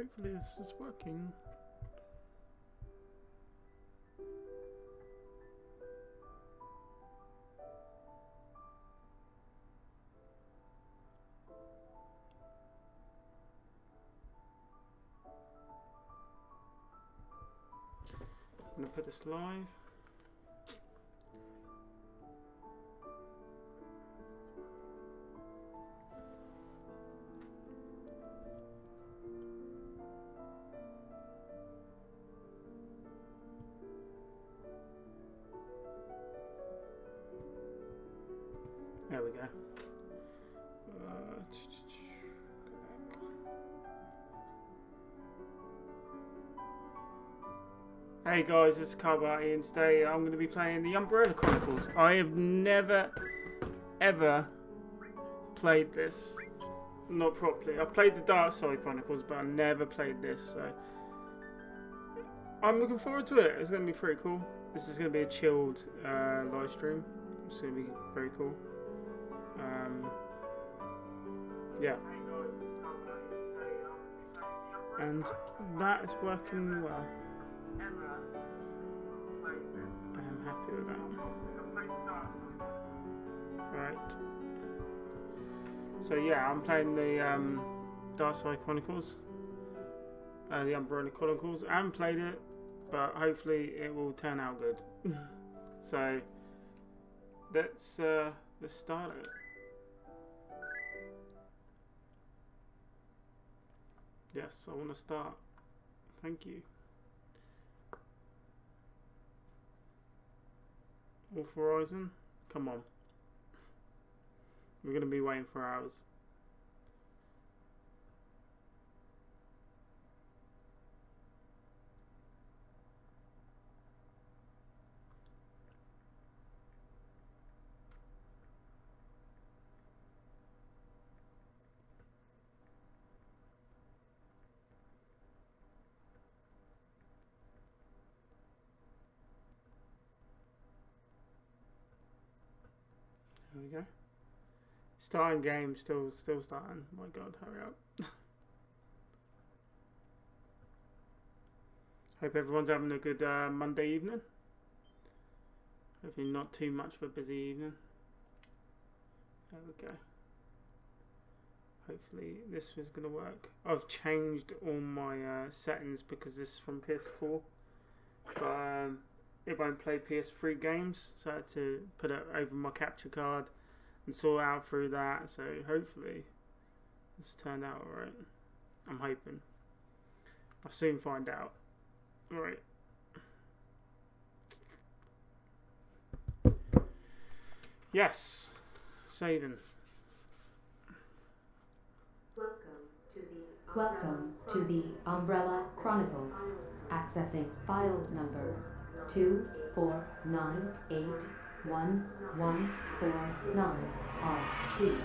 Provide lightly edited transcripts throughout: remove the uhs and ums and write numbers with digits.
Hopefully this is working. I'm going to put this live. There we go. Hey guys, it's Carbati, and today I'm going to be playing the Umbrella Chronicles. I have never, ever played this. Not properly. I've played the Dark Side Chronicles, but I never played this, so I'm looking forward to it. It's going to be pretty cool. This is going to be a chilled live stream. It's going to be very cool. Yeah. And that is working well. I am happy with that. Right. So yeah, I'm playing the Dark Side Chronicles. The Umbrella Chronicles. I haven't played it, but hopefully it will turn out good. So let's start it. Yes, I want to start. Thank you. Horizon, come on. We're going to be waiting for hours. There we go. Starting game, still starting. My God, hurry up. Hope everyone's having a good Monday evening. Hopefully not too much of a busy evening. There we go. Hopefully this was going to work. I've changed all my settings because this is from PS4. But it won't play PS3 games, so I had to put it over my capture card and sort out through that. So hopefully this turned out alright. I'm hoping. I'll soon find out. Alright. Yes. Saving. Welcome to the Umbrella Chronicles. Accessing file number 249811149RC.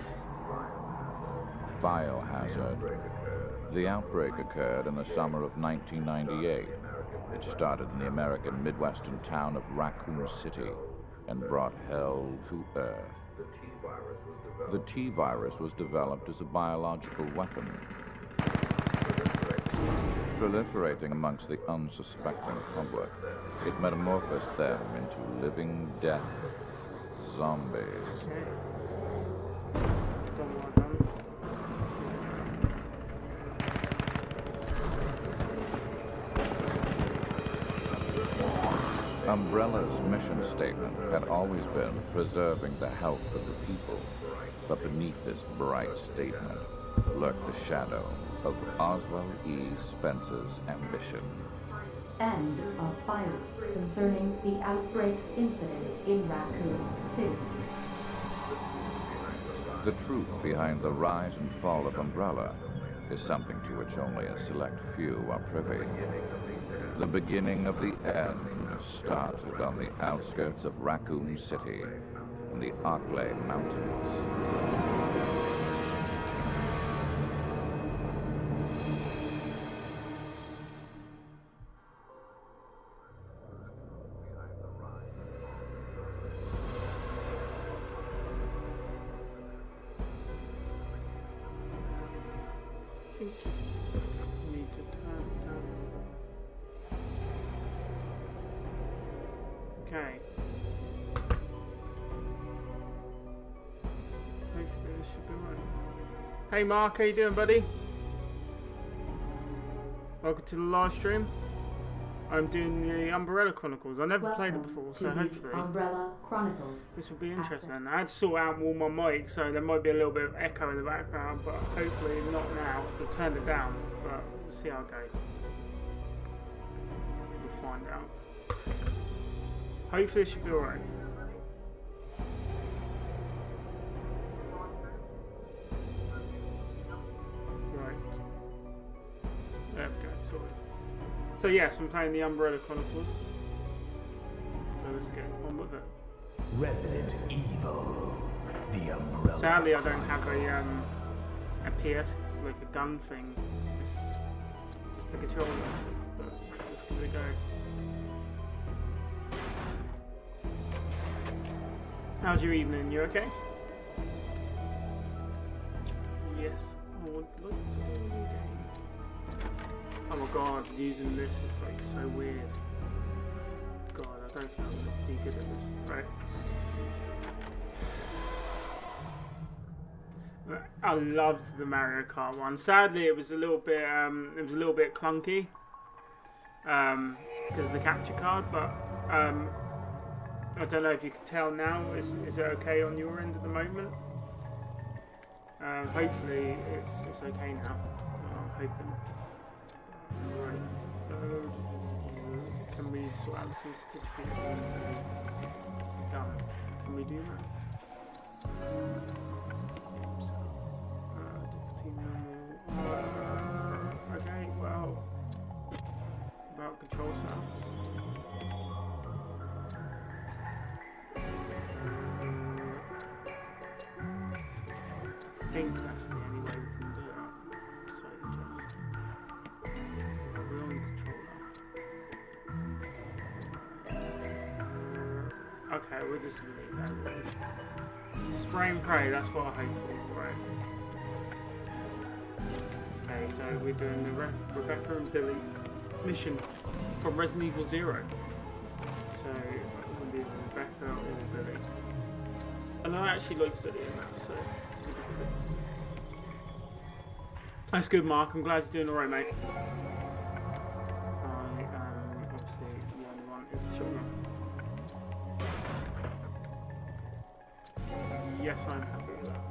Biohazard. The outbreak occurred in the summer of 1998. It started in the American Midwestern town of Raccoon City and brought hell to Earth. The T-virus was developed as a biological weapon, proliferating amongst the unsuspecting public. It metamorphosed them into living death zombies. Umbrella's mission statement had always been preserving the health of the people, but beneath this bright statement lurked the shadow of Oswald E. Spence's ambition. End of file concerning the outbreak incident in Raccoon City. The truth behind the rise and fall of Umbrella is something to which only a select few are privy. The beginning of the end started on the outskirts of Raccoon City in the Arklay Mountains. I think you need to Okay. Hopefully this should be right. Hey Mark, how you doing, buddy? Welcome to the live stream. I'm doing the Umbrella Chronicles. I never played it before, so hopefully Umbrella Chronicles. this will be interesting. I had to sort out all my mics, so there might be a little bit of echo in the background, but hopefully not now, so I've turned it down, but let's see how it goes. We'll find out. Hopefully it should be alright. Right. There we go, sorted. So yes, I'm playing the Umbrella Chronicles. So let's get on with it. Resident Evil, the Umbrella. Sadly, I don't have a PS, like a gun thing. It's just the controller, but let's give it a go. How's your evening? You okay? Yes, I would like to do a new game. Oh my god, using this is like so weird. God, I don't think I'm gonna be good at this. Right. I loved the Mario Kart one. Sadly, it was a little bit clunky because of the capture card. But I don't know if you can tell now. Is it okay on your end at the moment? Hopefully, it's okay now. I'm hoping. Right. Can we sort out the sensitivity of the gun? Can we do that? So, difficulty normal. Okay, well, about control setups. I think that's the only way we can do it. So adjust. We're on the controller. Okay, we're just gonna leave that as it is. Spray and pray, that's what I hope for, right? Okay, so we're doing the Rebecca and Billy mission from Resident Evil 0. So it'll be Rebecca or Billy. And I actually liked Billy in that, so it'll be Billy. That's good, Mark. I'm glad you're doing alright, mate. I am obviously the only one is the shotgun. Yes, I'm happy with that.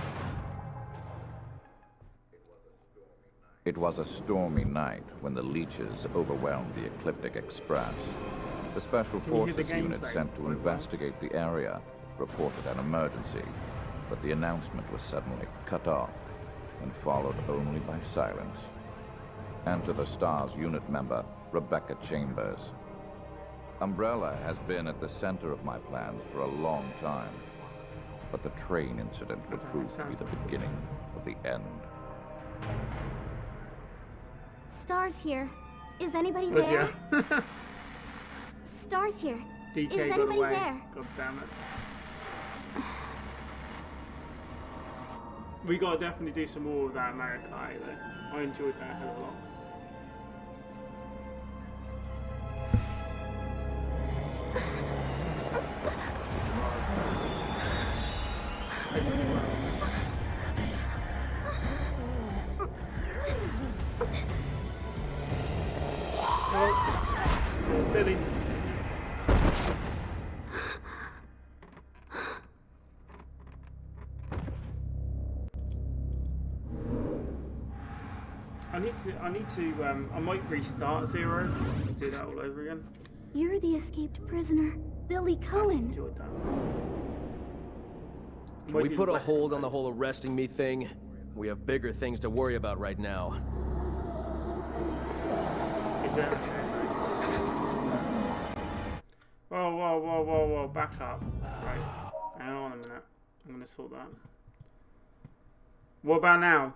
It was a stormy night when the leeches overwhelmed the Ecliptic Express. The Special Can you hear the Forces unit gameplay? sent to investigate the area reported an emergency, but the announcement was suddenly cut off and followed only by silence. Enter the STARS unit member, Rebecca Chambers. Umbrella has been at the center of my plans for a long time, but the train incident would Okay, prove to be sounds the good. beginning of the end. Stars here. Is anybody Was there? ya? Stars here. DK Is got anybody away. there? God damn it. We gotta definitely do some more of that Mario Kart though. I enjoyed that a hell of a lot. Hope you do well on this. Oh, there's Billy. I might restart 0 and do that all over again. You're the escaped prisoner, Billy I Cohen. enjoyed that. Can Might we do put the a West hold on mode. the whole arresting me thing? We have bigger things to worry about right now. Is it? Whoa, back up. Right. Hang on a minute. I'm gonna sort that. What about now?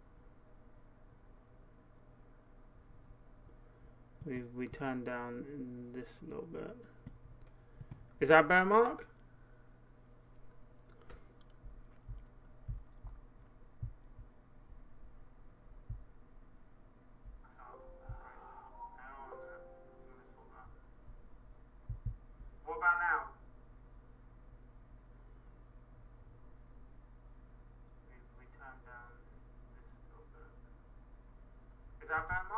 We turned down this a little bit. Is that better, Mark? that bad,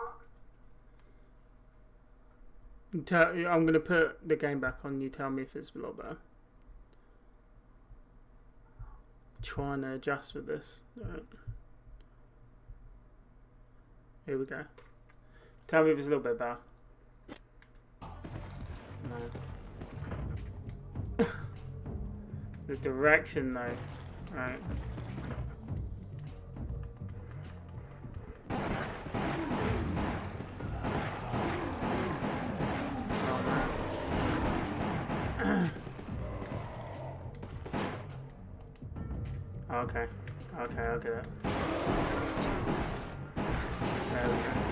Mark? I'm going to put the game back on. You tell me if it's a lot better. Trying to adjust with this. Alright. Here we go. Tell me if it's a little bit better. No. The direction though. Right. Okay. Okay, I'll get it. There we go.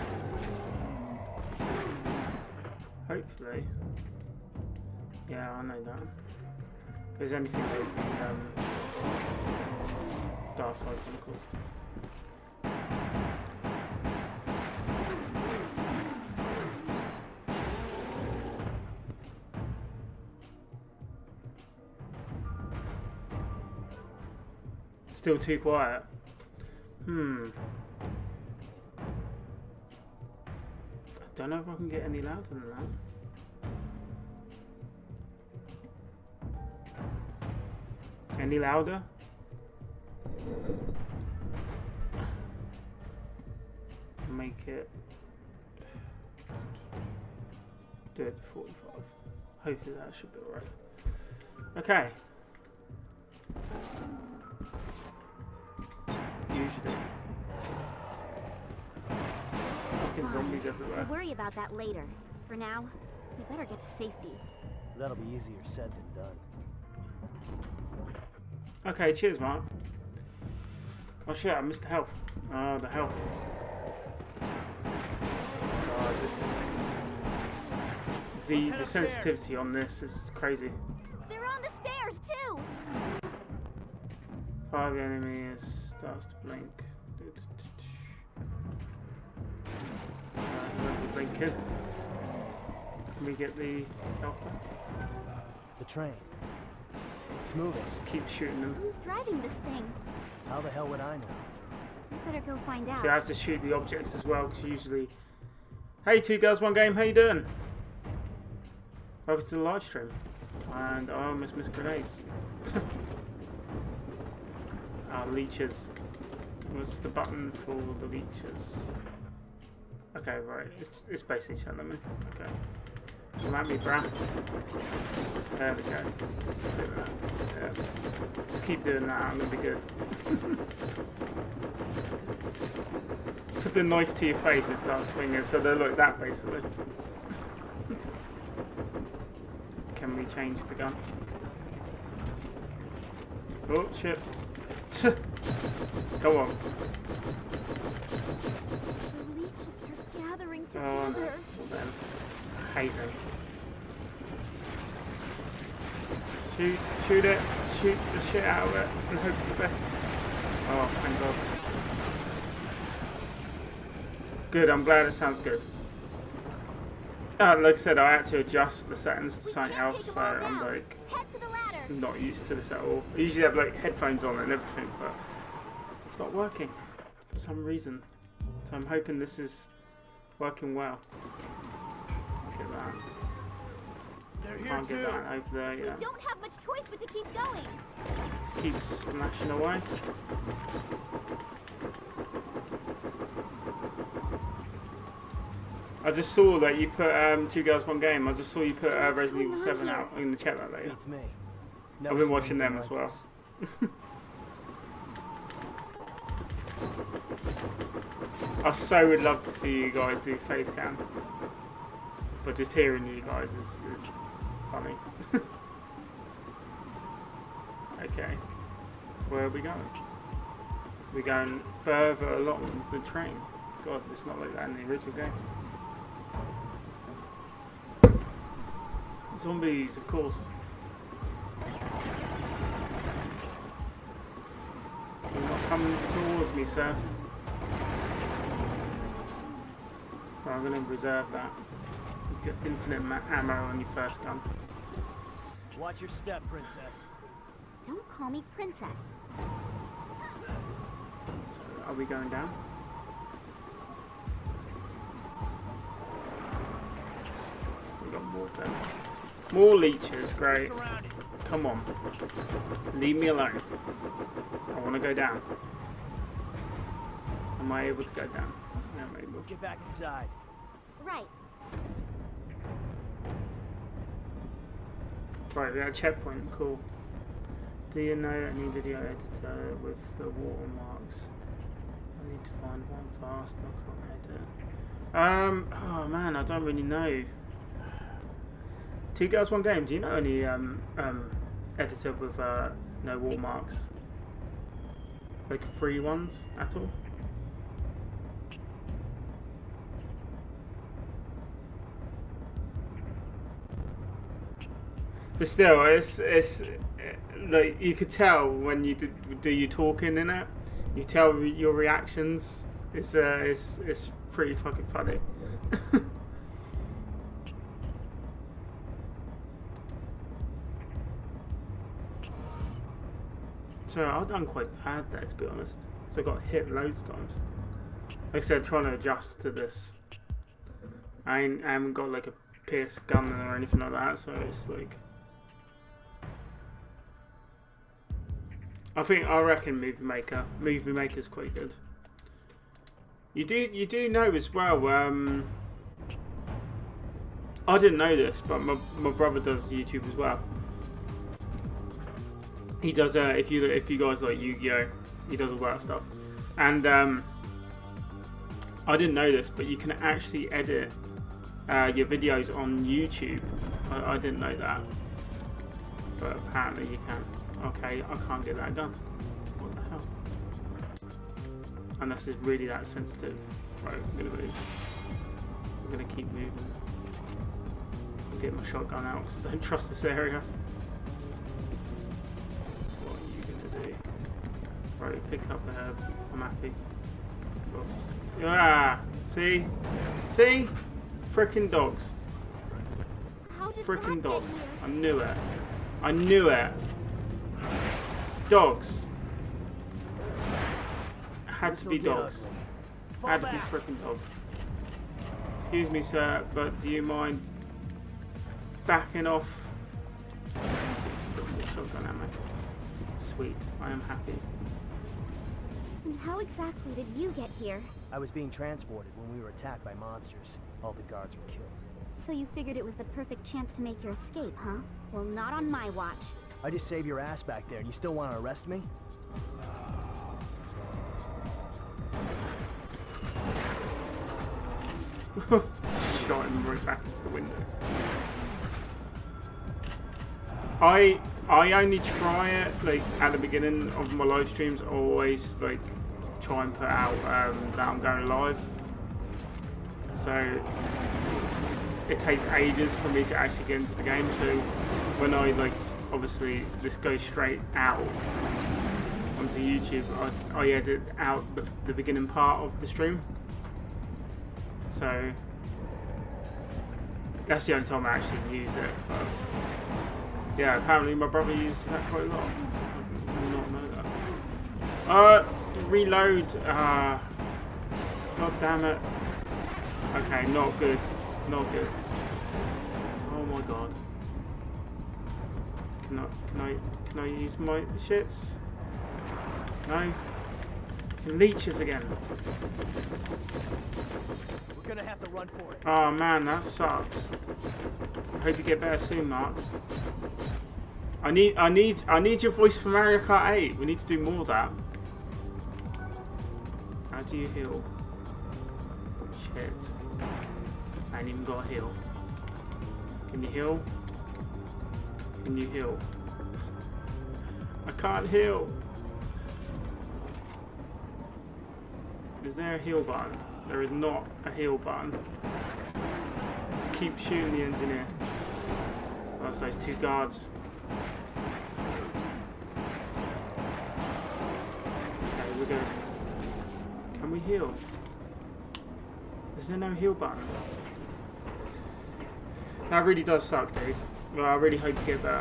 Hopefully. Yeah, I know that. If there's anything with the Dark Side Chronicles. Still too quiet. I don't know if I can get any louder than that. Any louder? Make it. Do it to 45. Hopefully that should be alright. Okay. Usually. Fucking zombies everywhere. We'll worry about that later. For now, we better get to safety. That'll be easier said than done. Okay, cheers, Mark. Oh shit, I missed the health. Oh, the health. God, this is... The sensitivity on this is crazy. They're on the stairs, too! 5 enemies, starts to blink. Blinking. Can we get the health there? The train. It's moving. Just keep shooting them. Who's driving this thing? How the hell would I know? We better go find out. See, I have to shoot the objects as well, because usually... Hey, 2 girls, 1 game, how you doing? Welcome to the live stream. And I almost missed grenades. Leeches. What's the button for the leeches? Okay, right. It's basically telling me. Okay. Come at me, bruh. There we go. Do that. Yeah. Just keep doing that. I'm gonna be good. Put the knife to your face and start swinging, so they look that basically. Can we change the gun? Oh shit. Go on. The leeches are gathering together. Oh no. Them. I hate them. Shoot it. Shoot the shit out of it and hope for the best. Oh, thank God. Good, I'm glad it sounds good. Like I said, I had to adjust the settings to something else, so I'm like not used to this at all. I usually have like headphones on and everything, but it's not working for some reason. So I'm hoping this is working well. Look at that. Can't get that over there, yeah. We don't have much choice but to keep going. Just keep slashing away. I just saw that you put 2 girls 1 game. I just saw you put Resident Evil 7 out. I'm going to check that later. It's me. I've been watching them as well. I so would love to see you guys do face cam. But just hearing you guys is funny. Okay. Where are we going? We're going further along the train. God, it's not like that in the original game. Zombies, of course. You're not coming towards me, sir. Well, I'm going to reserve that. You get infinite ammo on your first gun. Watch your step, princess. Don't call me princess. So, are we going down? we got more of them. More leeches, great. Come on. Leave me alone. I want to go down. Am I able to go down? Yeah, I'm able. Let's get back inside. Right. Right, we got a checkpoint, cool. Do you know any video editor with the watermarks? I need to find one fast, I can't edit. Oh man, I don't really know. Two Girls, One Game, do you know any editor with no watermarks? Like free ones at all? But still, it's like you could tell when you do your talking in it. You tell your reactions. It's pretty fucking funny. So I've done quite bad there, to be honest. So I got hit loads of times. Like I said, trying to adjust to this. I haven't got like a pierced gun or anything like that, so it's like. I reckon Movie Maker's quite good. You do know as well. I didn't know this, but my brother does YouTube as well. He does if you guys like Yu-Gi-Oh, he does all that stuff. And I didn't know this, but you can actually edit your videos on YouTube. I didn't know that, but apparently you can. Okay, I can't get that gun. What the hell? Unless it's really that sensitive. Right, I'm gonna move. I'm gonna keep moving. I'll get my shotgun out because I don't trust this area. What are you gonna do? Right, we picked up the herb. I'm happy. Ah! See? See? Frickin' dogs. Frickin' dogs. I knew it. I knew it. Dogs. Had to be dogs. Had to be freaking dogs. Excuse me, sir, but do you mind backing off? Shotgun ammo. Sweet. I am happy. And how exactly did you get here? I was being transported when we were attacked by monsters. All the guards were killed. So you figured it was the perfect chance to make your escape, huh? Well, not on my watch. I just saved your ass back there, and you still want to arrest me? Shot him right back into the window. I only try it like at the beginning of my live streams. I always like try and put out that I'm going live. So it takes ages for me to actually get into the game. So when I like, obviously this goes straight out onto YouTube, I edit out the beginning part of the stream. So that's the only time I actually use it. But yeah, apparently my brother uses that quite a lot. I did not know that. Reload. God damn it. Okay, not good. Not good. Oh my god. Can I use my shits? No. Leeches again. We're gonna have to run for it. Oh man, that sucks. I hope you get better soon, Mark. I need your voice for Mario Kart 8. We need to do more of that. How do you heal? Shit. I ain't even got a heal. Can you heal? Can you heal? I can't heal. Is there a heal button? There is not a heal button. Let's keep shooting the engineer. That's those two guards. Okay, we're good. Can we heal? Is there no heal button? That really does suck, dude. Well, I really hope you get better.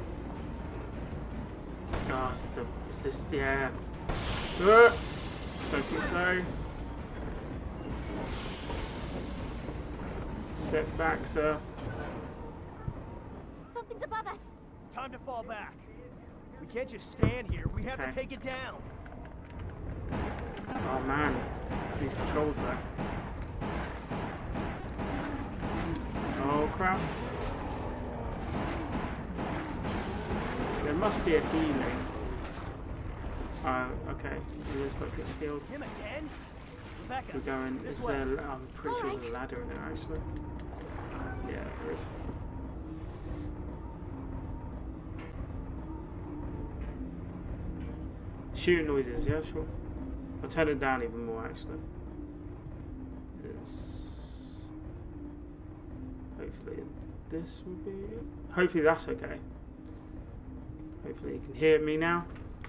Oh, it's this, yeah. Don't think so. Step back, sir. Something's above us. Time to fall back. We can't just stand here. We have to take it down. Oh man, these controls though. Oh crap. There must be a healing. Okay. It looks like it's healed. Him again? Rebecca, We're going. this Is way. there, I'm pretty sure there's a ladder in there actually. Yeah, there is. Shooting noises, yeah, sure. I'll turn it down even more actually. Hopefully this will be it. Hopefully that's okay. Hopefully you can hear me now.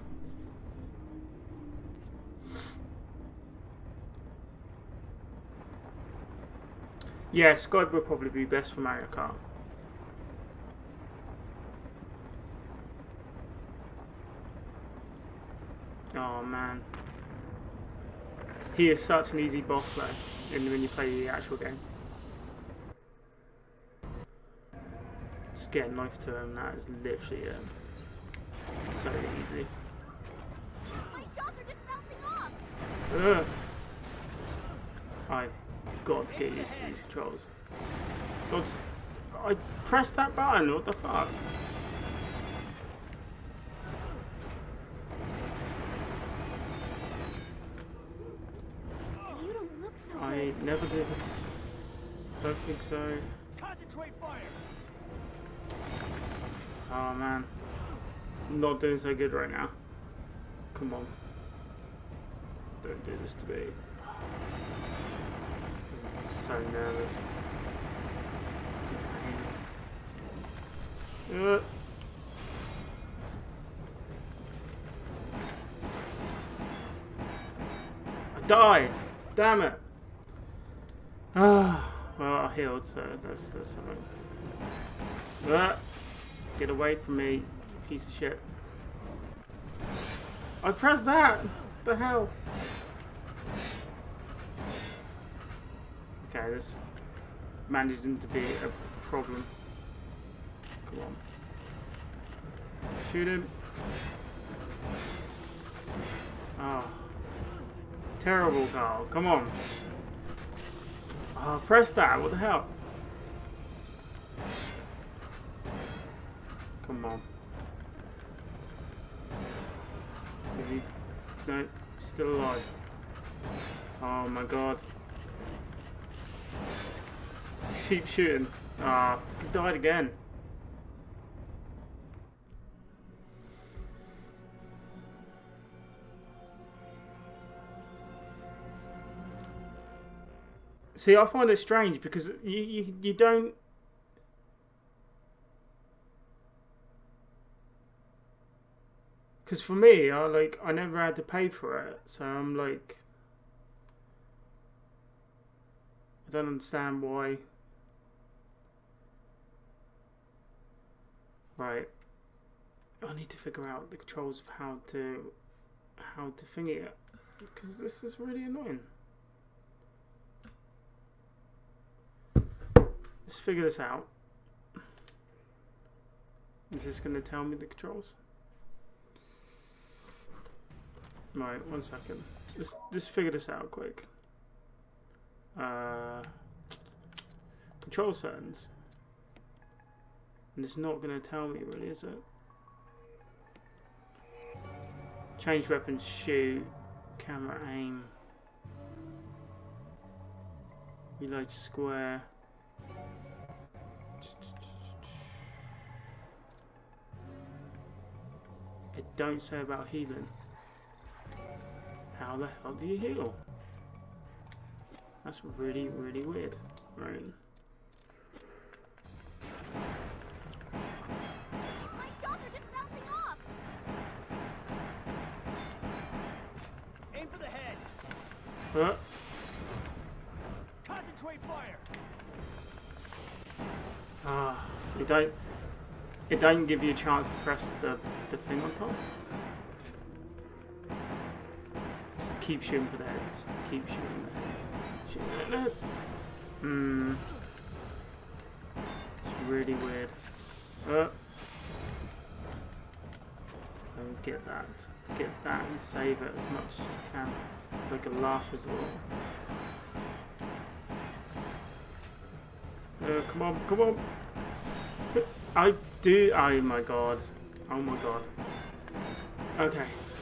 Yeah, Skype would probably be best for Mario Kart. Oh man. He is such an easy boss though, when you play the actual game. Just get a knife to him, that is literally so easy. My shots are just bouncing off. Ugh. I've got to get used to these controls. Dodge. I pressed that button, what the fuck? You don't look so I good. never did. Don't think so. Concentrate fire. Oh man. Not doing so good right now. Come on. Don't do this to me. I'm so nervous. I died! Damn it! Ah, well I healed, so that's something. Get away from me, you piece of shit. I pressed that! What the hell? Okay, this managing to be a problem. Come on. Shoot him. Oh. Terrible, Carl. Come on. Oh, press that. What the hell? Come on. Is he... No, still alive. Oh my god. Just keep shooting. Ah, oh, died again. See, I find it strange because you don't. Because for me, I never had to pay for it, so I'm like, I don't understand why. Right, I need to figure out the controls of how to thingy it, because this is really annoying. Let's figure this out. Is this going to tell me the controls? Right, 1 second. Let's figure this out quick. Control settings. And it's not going to tell me really, is it? Change weapons, shoot, camera aim, reload square. It don't say about healing. How the hell do you heal? That's really, really weird. Right. My shots are just bouncing off. Aim for the head. Huh? Concentrate fire. Ah, it don't give you a chance to press the thing on top. Just keep shooting for the head. Just keep shooting the head. Shooting the head. get that and save it as much as you can, like a last resort. Come on, come on. I do. Oh my god. Oh my god. Okay.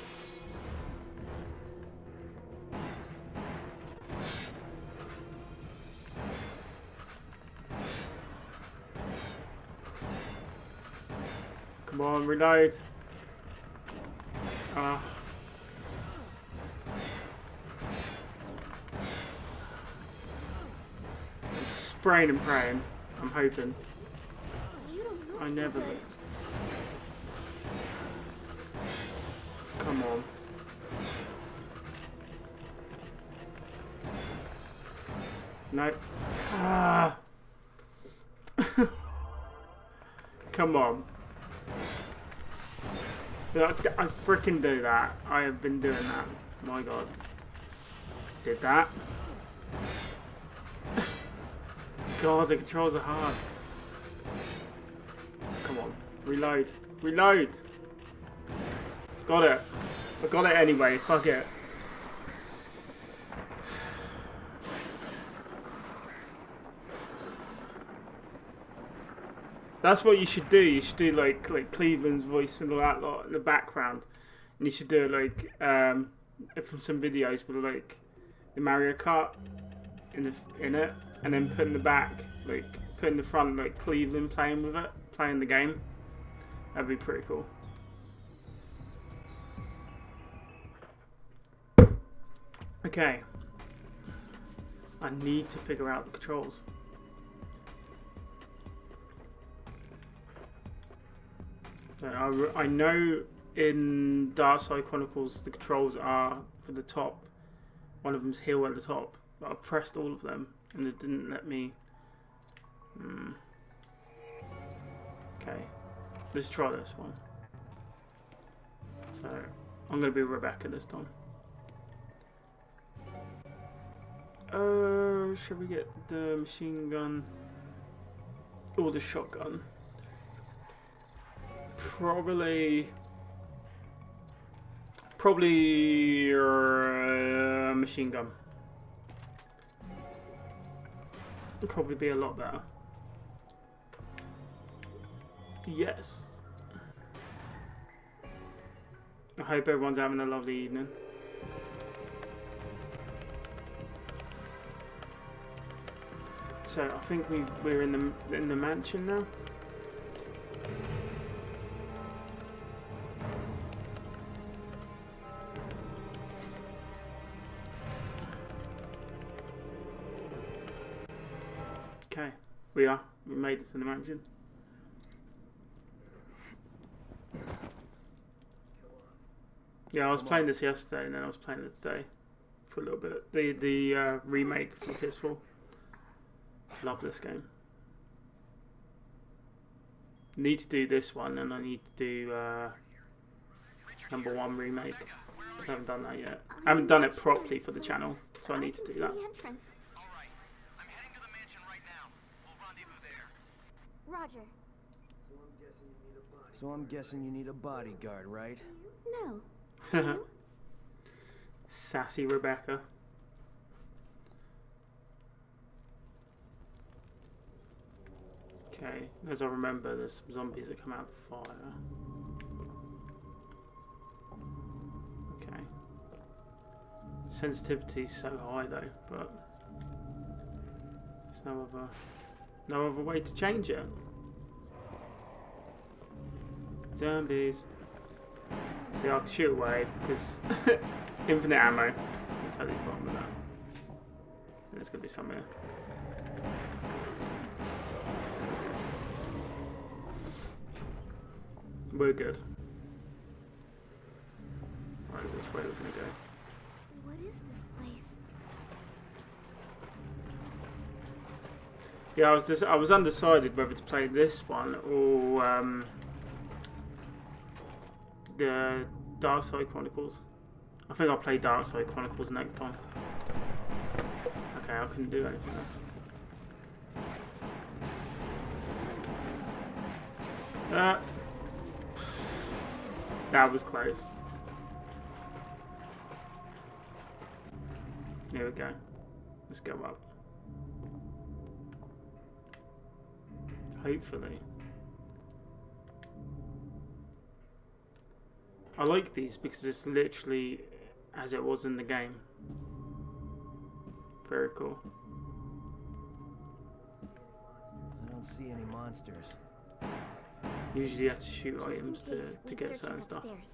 Come on, reload. Ah. Spraying and praying. I'm hoping. I never looked. Come on. No. Ah. Come on. I freaking do that. I have been doing that. My god. Did that. God, the controls are hard. Come on. Reload. Reload! Got it. I got it anyway. Fuck it. That's what you should do. You should do like Cleveland's voice and all that lot in the background, and you should do it like from some videos, but like the Mario Kart in it, and then put in the back, like put in the front, like Cleveland playing with it, playing the game. That'd be pretty cool. Okay, I need to figure out the controls. I know in Darkside Chronicles the controls are for the top. One of them's hill at the top, but I pressed all of them and it didn't let me. Okay, let's try this one. So I'm gonna be Rebecca this time. Should we get the machine gun or the shotgun? Probably machine gun. It'd probably be a lot better. Yes. I hope everyone's having a lovely evening. So I think we're in the mansion now. Okay, we made it to the mansion. Yeah, I was playing this yesterday and then I was playing it today for a little bit. The remake for PS4. Love this game. Need to do this one, and I need to do #1 remake. I haven't done that yet. I haven't done it properly for the channel, so I need to do that. Roger. So I'm guessing you need a bodyguard, right? No. Sassy Rebecca. Okay, as I remember, there's some zombies that come out of the fire. Okay. Sensitivity's so high though, but there's no other way to change it. Zombies. See, I can shoot away because infinite ammo. I'm totally fine with that. There's gonna be some here. We're good. Right, which way we're gonna go? What is this place? Yeah, I was undecided whether to play this one or the Darkside Chronicles. I think I'll play Darkside Chronicles next time. Okay, I couldn't do anything there. That was close. There we go. Let's go up. Hopefully. I like these because it's literally as it was in the game. Very cool. I don't see any monsters. Usually you have to shoot Just in items case, to we get better certain check stuff. upstairs.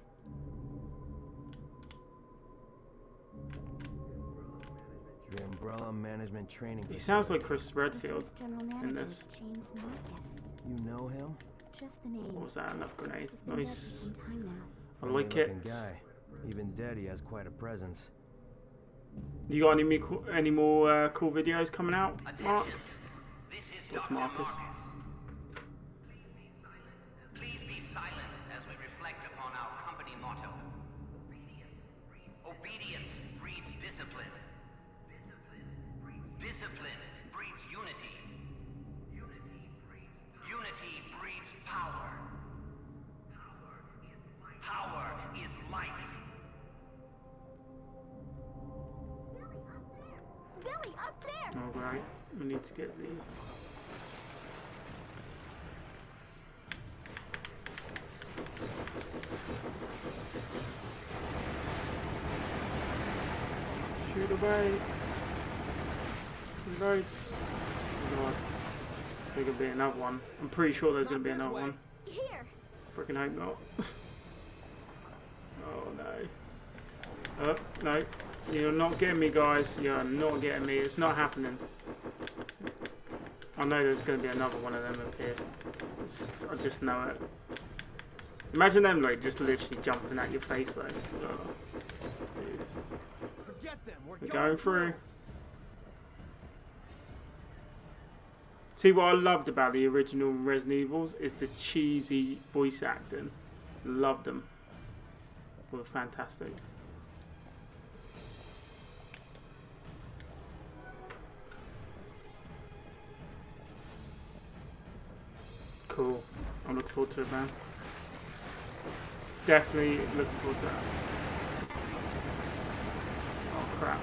The Umbrella Management Training. He sounds like Chris Redfield First general in manager, this. James Marcus. You know him? Just the name. What was that? Enough grenade. He's been dead for Nice. some time now. I like Friendly-looking it. Guy. Even dead, he has quite a presence. You got any more cool videos coming out, Mark? Attention. This is What's Dr. Marcus? Please be silent as we reflect upon our company motto. Obedience breeds discipline. Discipline breeds unity. Unity breeds power. Power is life. Billy, up there! Alright, we need to get the... Shoot away! Reload! Oh god. There's gonna be another one. I'm pretty sure there's gonna be another one. Here! Freaking hope not. Oh no. Oh, no. You're not getting me, guys. You're not getting me. It's not happening. I know there's going to be another one of them up here. I just know it. Imagine them, like, just literally jumping at your face, though. Oh, dude. Forget them. We're going through. See, what I loved about the original Resident Evils is the cheesy voice acting. Loved them. They were fantastic. Cool. I'm looking forward to it, man. Definitely looking forward to that. Oh, crap.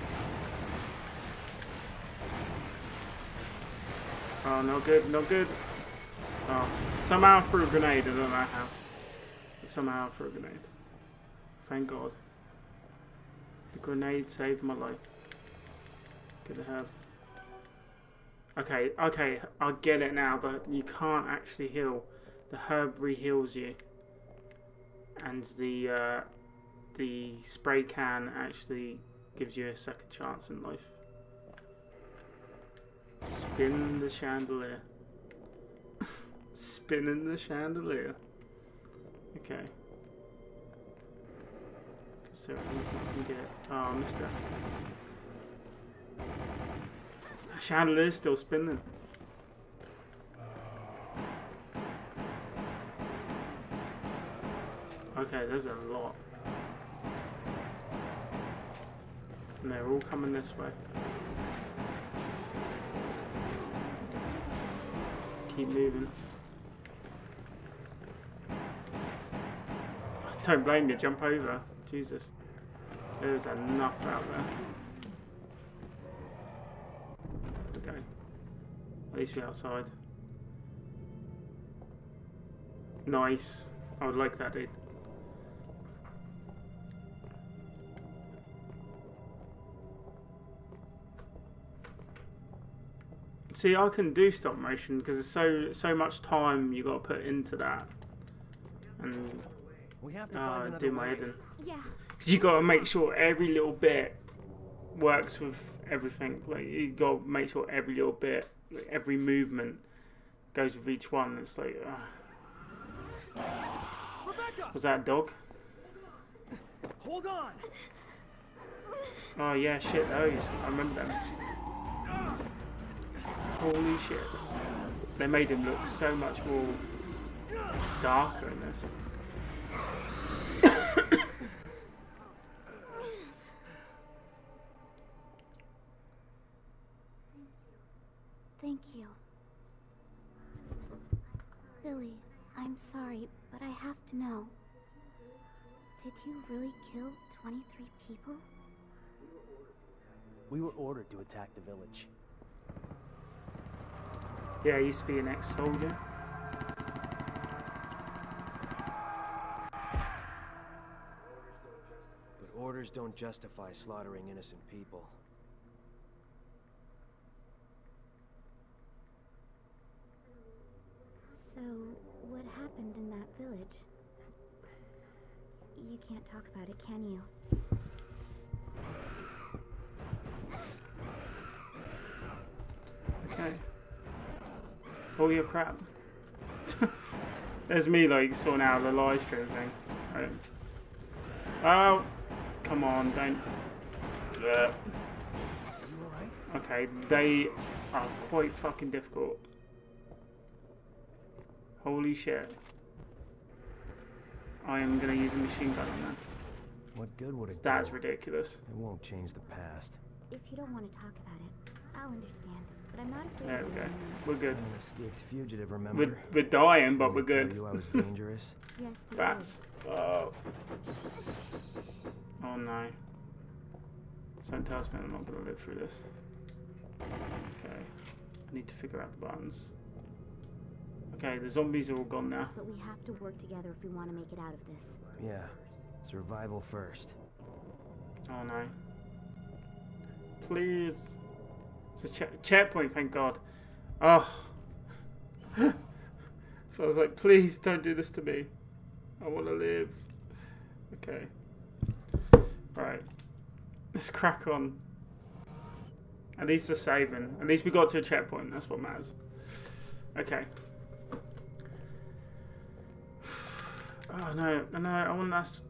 Oh, not good, not good. Oh, somehow I threw a grenade, I don't know how. But somehow I threw a grenade. Thank God. The grenade saved my life. Good to have. Okay, okay, I get it now, but you can't actually heal. The herb re-heals you. And the spray can actually gives you a second chance in life. Spin the chandelier. Spinning the chandelier. Okay. So I can get... Oh, I missed it. The chandelier's still spinning. Okay, there's a lot. And they're all coming this way. Keep moving. Don't blame you, jump over. Jesus. There's enough out there. There we go. At least we're outside. Nice. I would like that, dude. See, I can do stop motion because there's so much time you got to put into that, and We have to find another do my way. head in. Yeah. Because you got to make sure every little bit works with everything. Like you got to make sure every little bit, like, every movement goes with each one. It's like, Rebecca, was that a dog? hold on. Oh yeah, shit, those. I remember them. Holy shit. They made him look so much more darker in this. Thank you. Billy, I'm sorry, but I have to know. Did you really kill 23 people? We were ordered to attack the village. Yeah, I used to be an ex-soldier. But orders don't justify slaughtering innocent people. So, what happened in that village? You can't talk about it, can you? Okay. All your crap. There's me like sorting out the live stream thing. Right. Oh, come on, don't. You alright? Okay, they are quite fucking difficult. Holy shit. I am gonna use a machine gun on them. What good would it That's do? ridiculous. It won't change the past. If you don't want to talk about it, I'll understand. But I'm not afraid There of we go. it. We're good. I'm an escaped fugitive, remember? We're dying, but we're Didn't I good. tell you I was dangerous. Yes, you Bats. Oh. Oh no. Something tells me I'm not gonna live through this. Okay. I need to figure out the buttons. Okay, the zombies are all gone now. did. But we have to work together if we want to make it out of this. Yeah. Survival first. Oh no. Please. It's a checkpoint, thank God. Oh. So I was like, please don't do this to me. I want to live. Okay. Right. Let's crack on. At least they're saving. At least we got to a checkpoint. That's what matters. Okay. Oh no, no, I want that.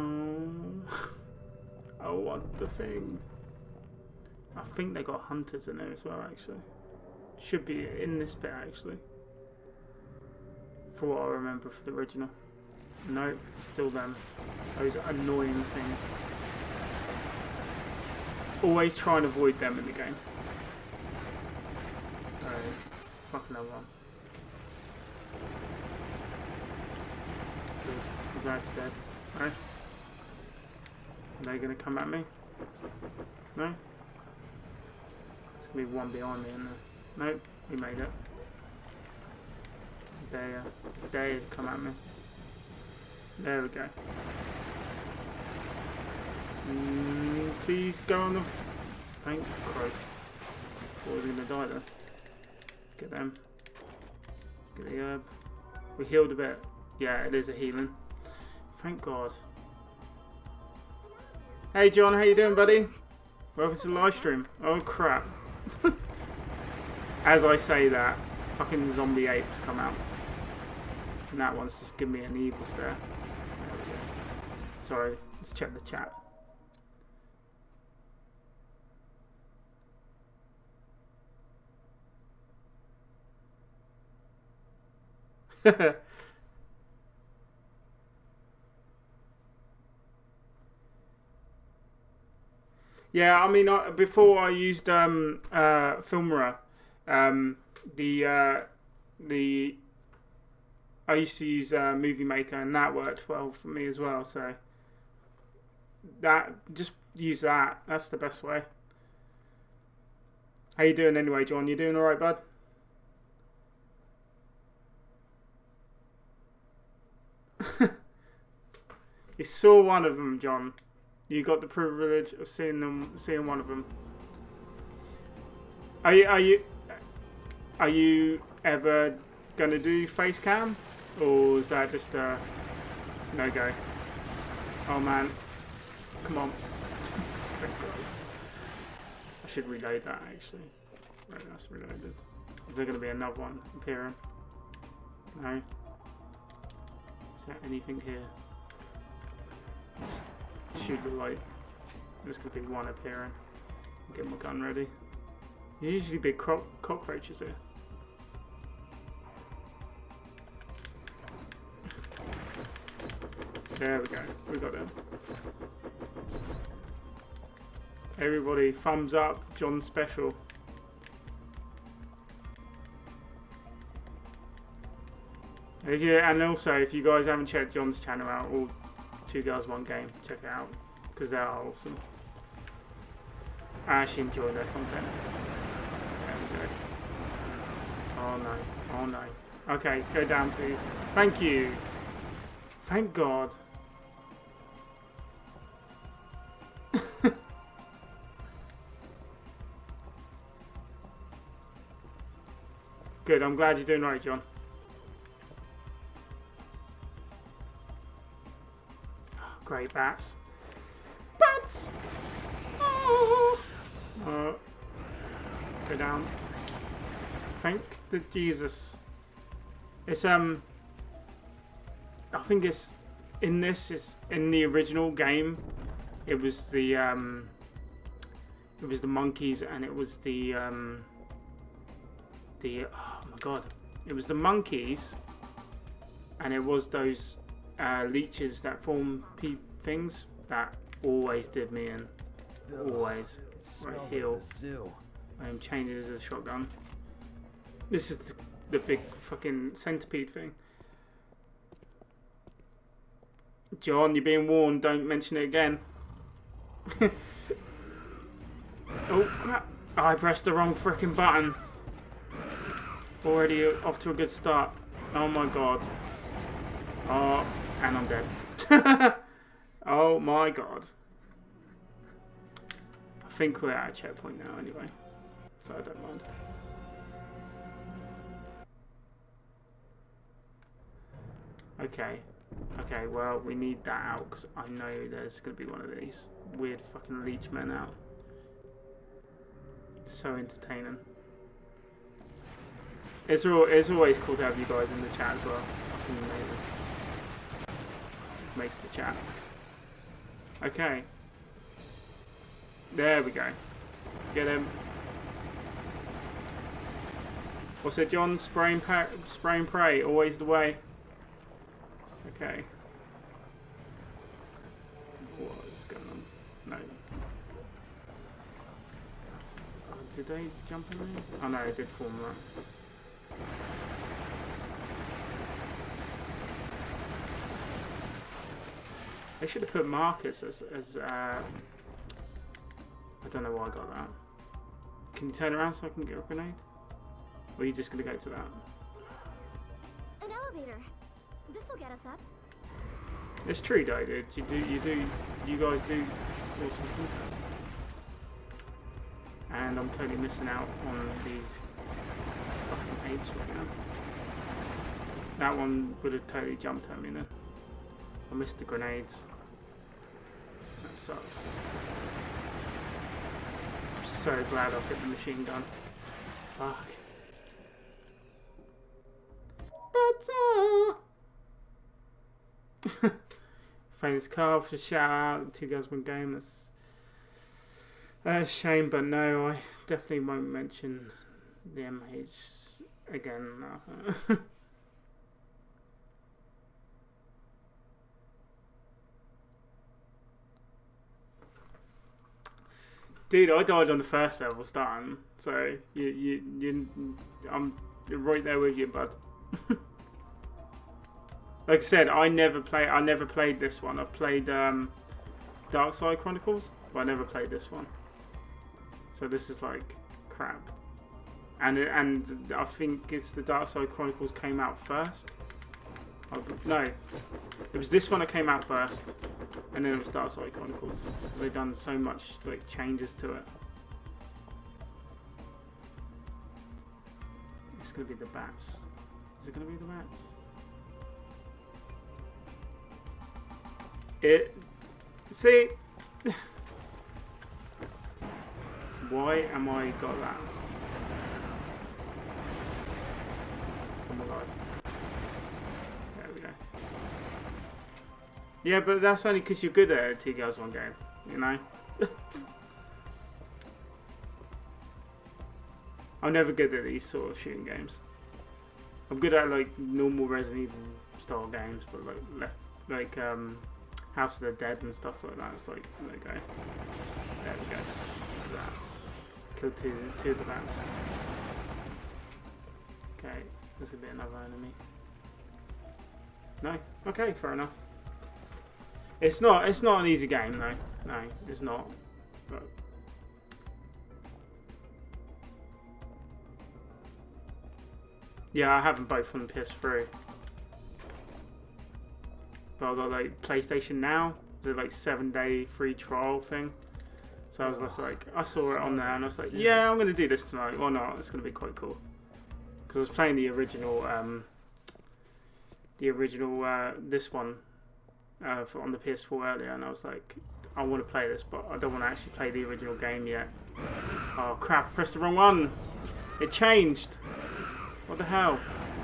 I want the thing. I think they got hunters in there as well, actually. Should be in this bit, actually. For what I remember for the original. Nope, still them. Those annoying things. Always try and avoid them in the game. Oh, fuck another one. Good. I'm glad it's dead. Right? Are they going to come at me? No? There's going to be one behind me, isn't there? Nope, we made it. Dare to come at me. There we go. Please go on the... Thank Christ. What was he going to die then? Get them. Get the herb. We healed a bit. Yeah, it is a healing. Thank God. Hey John, how you doing, buddy? Welcome to the live stream. Oh crap. As I say that, fucking zombie apes come out. And that one's just giving me an evil stare. There we go. Sorry, let's check the chat. Yeah, I mean, before I used Filmora, I used to use Movie Maker, and that worked well for me as well. So that just use that. That's the best way. How you doing anyway, John? You doing all right, bud? You saw one of them, John. You got the privilege of seeing one of them. Are you ever gonna do face cam, or is that just a no go? Oh man, come on! Thank Christ. I should reload that actually. Right, that's reloaded. Is there gonna be another one appearing? No. Is there anything here? Just shoot the light. There's going to be one appearing. Get my gun ready. There's usually big cockroaches here. There we go. We got him. Everybody, thumbs up. John's special. And also, if you guys haven't checked John's channel out, or Two Girls One Game. Check it out because they are awesome. I actually enjoy their content. There we go. Oh no. Oh no. Okay, go down please. Thank you. Thank God. Good, I'm glad you're doing right, John. Oh, great bats. Bats! Oh. Go down. Thank the Jesus. It's I think it's in this. It's in the original game. It was the monkeys, and it was the oh my god, it was the monkeys, and it was those leeches that form things that always did me in. Always. Right, heal. Changes his shotgun. This is the big fucking centipede thing. John, you're being warned. Don't mention it again. Oh crap! Oh, I pressed the wrong freaking button. Already off to a good start. Oh my god. Oh, and I'm dead. Oh my god. I think we're at a checkpoint now anyway, so I don't mind. Okay. Okay, well, we need that out because I know there's going to be one of these weird fucking leech men out. So entertaining. It's always cool to have you guys in the chat as well. Fucking amazing. Makes the chat. Okay. There we go. Get him. What's it, John? Spray and pray. Always the way. Okay. What is going on? No. Oh, did they jump in there? Oh no, it did form that. They should have put markers as I don't know why I got that. Can you turn around so I can get a grenade? Or are you just gonna go to that? An elevator. This'll get us up. It's true though, dude. You guys do awesome content. And I'm totally missing out on these fucking apes right now. That one would have totally jumped at me then. I missed the grenades. That sucks. I'm so glad I put the machine gun. Fuck. But famous Carl for shout out. 2 Girls One Game. That's a shame, but no, I definitely won't mention the MH again. Dude, I died on the first level starting, so I'm right there with you, bud. Like I said, I never played this one. I've played Darkside Chronicles, but I never played this one. So this is like crap. And I think it's the Darkside Chronicles came out first. No, it was this one that came out first, and then it was Darkside Chronicles. They've done so much like changes to it. It's gonna be the bats. Is it gonna be the bats? See. Why am I got that? Come on, guys. There we go. Yeah, but that's only because you're good at it, 2 Girls One Game, you know? I'm never good at these sort of shooting games. I'm good at like normal Resident Evil style games, but like House of the Dead and stuff like that. It's like, there we go. There we go. Look at that. Killed two of the bats. Okay, there's gonna be another enemy. No? Okay, fair enough. It's not an easy game, no. No, it's not. But yeah, I have them both on the PS3. But I got like PlayStation Now. It's a like 7-day free trial thing. So I was just like, I saw it on there and I was like, yeah, I'm gonna do this tonight. Why not? It's gonna be quite cool. Because I was playing the original, this one on the PS4 earlier, and I was like, I want to play this, but I don't want to actually play the original game yet. Oh crap! I pressed the wrong one. It changed. What the hell?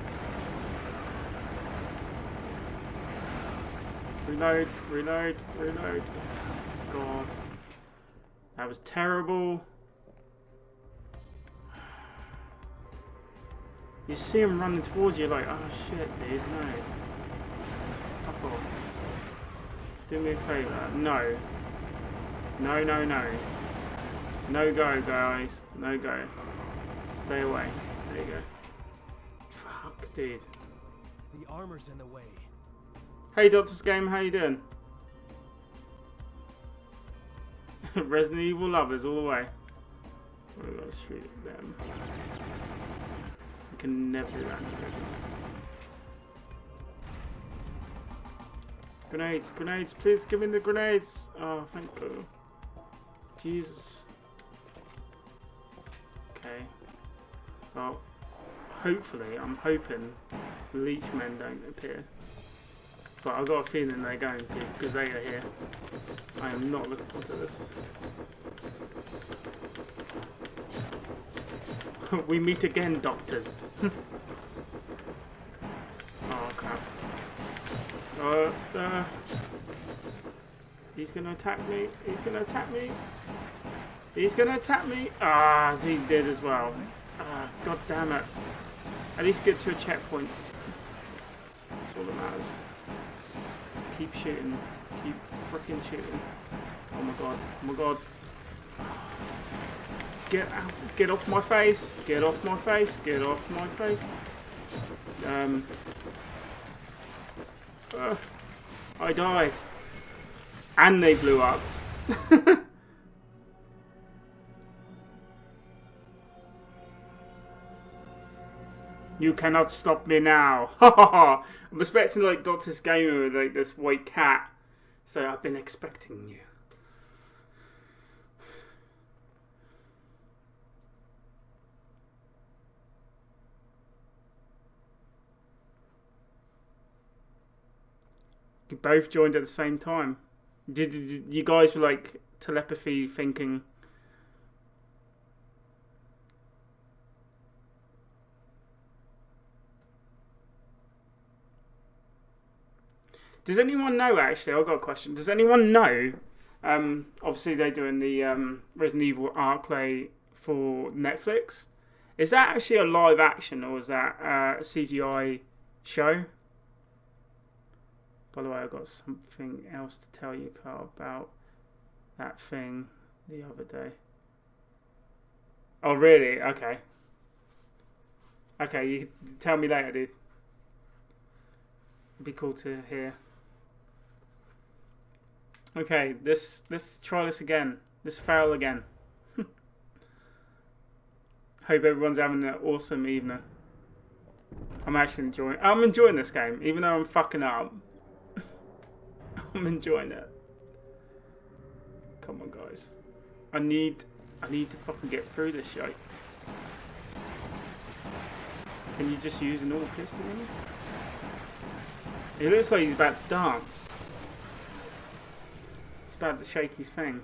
Reload, reload, reload. God. That was terrible. You see him running towards you like, oh shit, dude, no. Fuck off. Do me a favour. No. No, no, no. No go, guys. No go. Stay away. There you go. Fuck, dude. The armor's in the way. Hey, Doctor's Game, how you doing? Resident Evil lovers all the way. We gotta shoot them. We can never do that in the original. Grenades, grenades, please give me the grenades. Oh, thank you. Jesus. Okay. Well, hopefully, I'm hoping leech men don't appear. But I've got a feeling they're going to, because they are here. I am not looking forward to this. We meet again, doctors. Oh crap. He's gonna attack me. He's gonna attack me. He's gonna attack me. Ah, he did as well. Ah, god damn it. At least get to a checkpoint. That's all that matters. Keep shooting. Keep freaking shooting. Oh my god. Oh my god. Get out. Get off my face. Get off my face. Get off my face. I died. And they blew up. You cannot stop me now. I'm expecting like Doctor's Gamer with like this white cat. So I've been expecting you. You both joined at the same time. Did you guys were like telepathy thinking? Does anyone know, actually, I've got a question. Does anyone know, obviously they're doing the Resident Evil Arclay for Netflix. Is that actually a live action or is that a CGI show? By the way, I've got something else to tell you, Carl, about that thing the other day. Oh, really? Okay. Okay, you tell me later, dude. It'd be cool to hear. Okay, let's try this again. Let's fail again. Hope everyone's having an awesome evening. I'm enjoying this game, even though I'm fucking up. I'm enjoying it. Come on, guys. I need to fucking get through this shit. Can you just use an auto pistol on him? It looks like he's about to dance. He's about to shake his thing.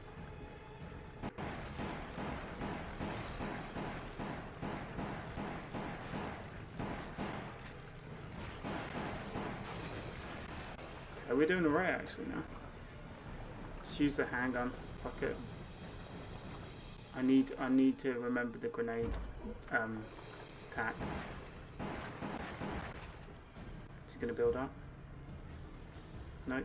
Okay, we're doing alright actually now. Just use the handgun. Fuck it. I need to remember the grenade attack. Is he gonna build up? Nope.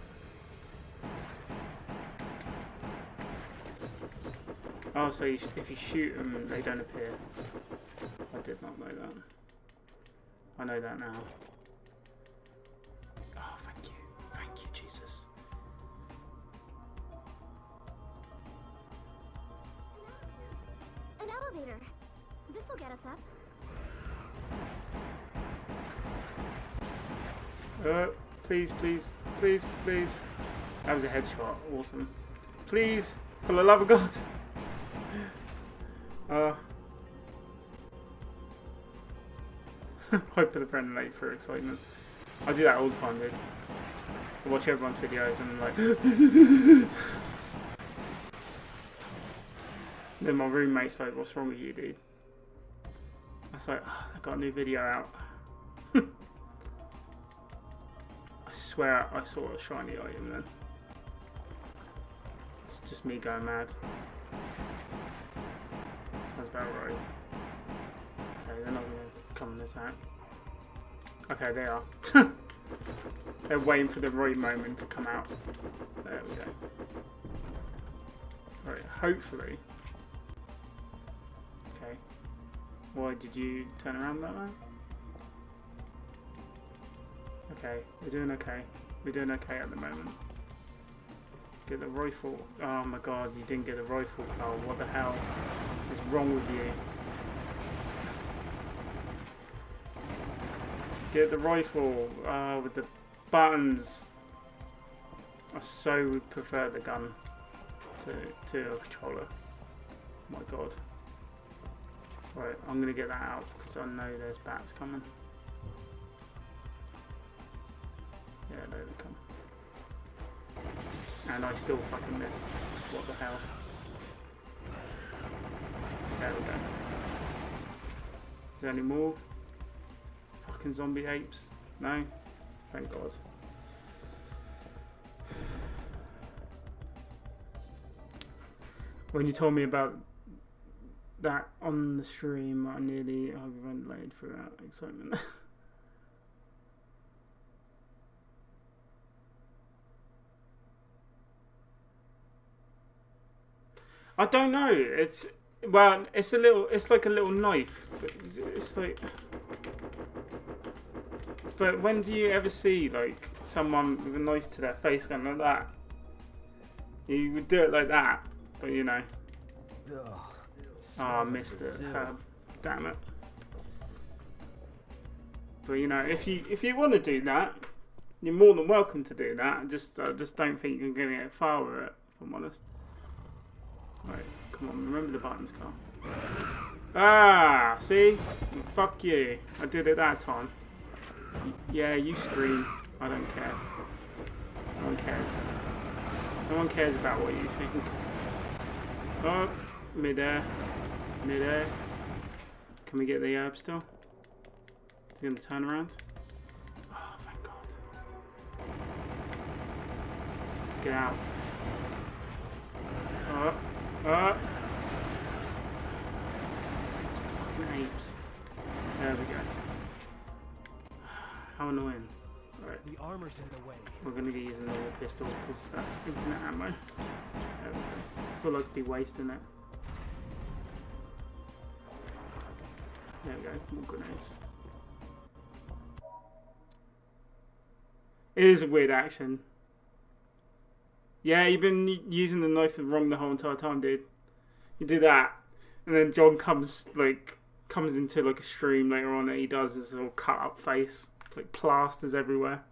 Oh, so if you shoot them, they don't appear. I did not know that. I know that now. Oh, thank you, Jesus. up? Please, please, please, please. That was a headshot. Awesome. Please, for the love of God. Hyperventilate for excitement. I do that all the time, dude. I watch everyone's videos and I'm like... Then my roommate's like, what's wrong with you, dude? I was like, oh, I got a new video out. I swear I saw a shiny item then. It's just me going mad. Sounds about right. Okay, they're not going to come and attack. Okay, they are. They're waiting for the right moment to come out. There we go. Alright, hopefully. Okay. Why did you turn around that way? Okay, we're doing okay. We're doing okay at the moment. Get the rifle. Oh my god, you didn't get a rifle, Carl. What the hell is wrong with you? Get the rifle with the buttons. I so would prefer the gun to a controller. Oh my god. Right, I'm gonna get that out because I know there's bats coming. Yeah, there they come. And I still fucking missed. What the hell? There we go. Is there any more? Fucking zombie apes? No? Thank God. When you told me about that on the stream, I nearly hyperventilated throughout excitement. I don't know. It's well, it's like a little knife, but it's like. But when do you ever see like someone with a knife to their face going like that? You would do it like that, but you know. Oh, I missed it. Damn it. But you know, if you want to do that, you're more than welcome to do that. I just don't think you're gonna get far with it, if I'm honest. Right, come on, remember the buttons, Carl. Ah, see? Fuck you. I did it that time. Yeah, you scream. I don't care. No one cares. No one cares about what you think. Oh, mid-air. Mid-air. Can we get the herb still? Is he going to turn around? Oh, thank God. Get out. Fucking apes. There we go. How annoying. Right. The armor's in the way. We're gonna be using the pistol because that's infinite ammo. There we go. I feel like I'd be wasting it. There we go. More grenades. It is a weird action. Yeah, you've been using the knife wrong the whole entire time, dude. You do that, and then John comes into like a stream later on, and he does this little cut up face, like plasters everywhere.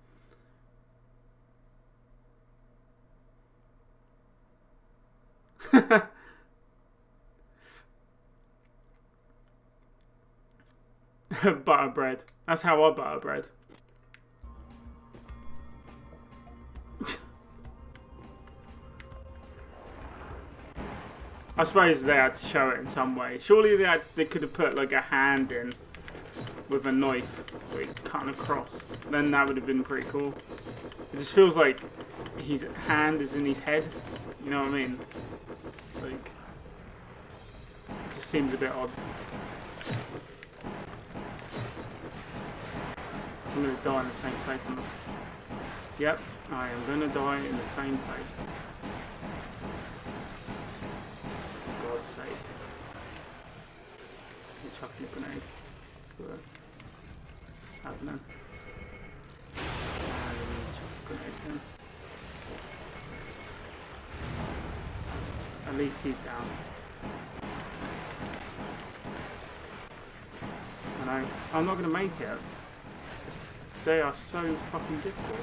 Butter bread. That's how I butter bread. I suppose they had to show it in some way. Surely they could have put like a hand in with a knife, like cutting across. Then that would have been pretty cool. It just feels like his hand is in his head. You know what I mean? Like, it just seems a bit odd. I'm gonna die in the same place. Yep, I am gonna die in the same place. For God's sake. I'm chucking a grenade. What's happening? Chuck a grenade then. At least he's down. No, I'm not gonna make it. They are so fucking difficult.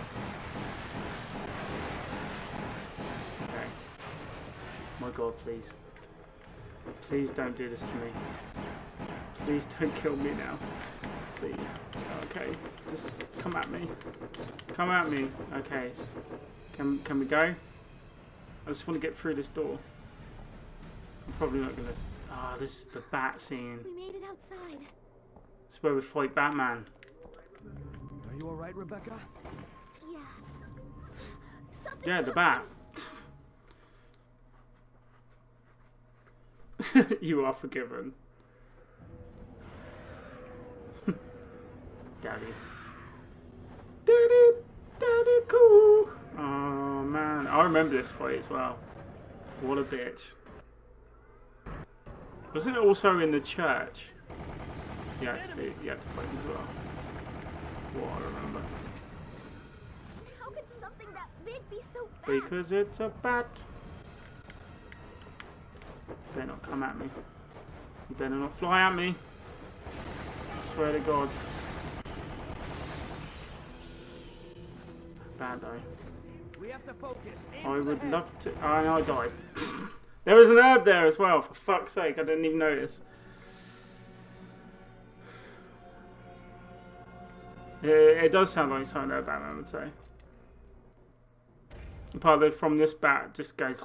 Okay. My God, please. Please don't do this to me. Please don't kill me now. Please. Okay. Just come at me. Come at me. Okay. Can we go? I just want to get through this door. I'm probably not gonna. Ah, this is the bat scene. We made it outside. It's where we fight Batman. Are you alright, Rebecca? Yeah. Yeah, the bat. You are forgiven. Daddy. Daddy cool. Oh man, I remember this fight as well. What a bitch. Wasn't it also in the church? You had to fight as well. What I remember. How could something that big be so fast? Because it's a bat. You better not come at me. You better not fly at me. I swear to God. Bad though. We have to focus. Aim I for the would head. love to. Oh, no, I died. There was an herb there as well, for fuck's sake. I didn't even notice. It does sound like something that Batman would say. Partly from this bat just goes.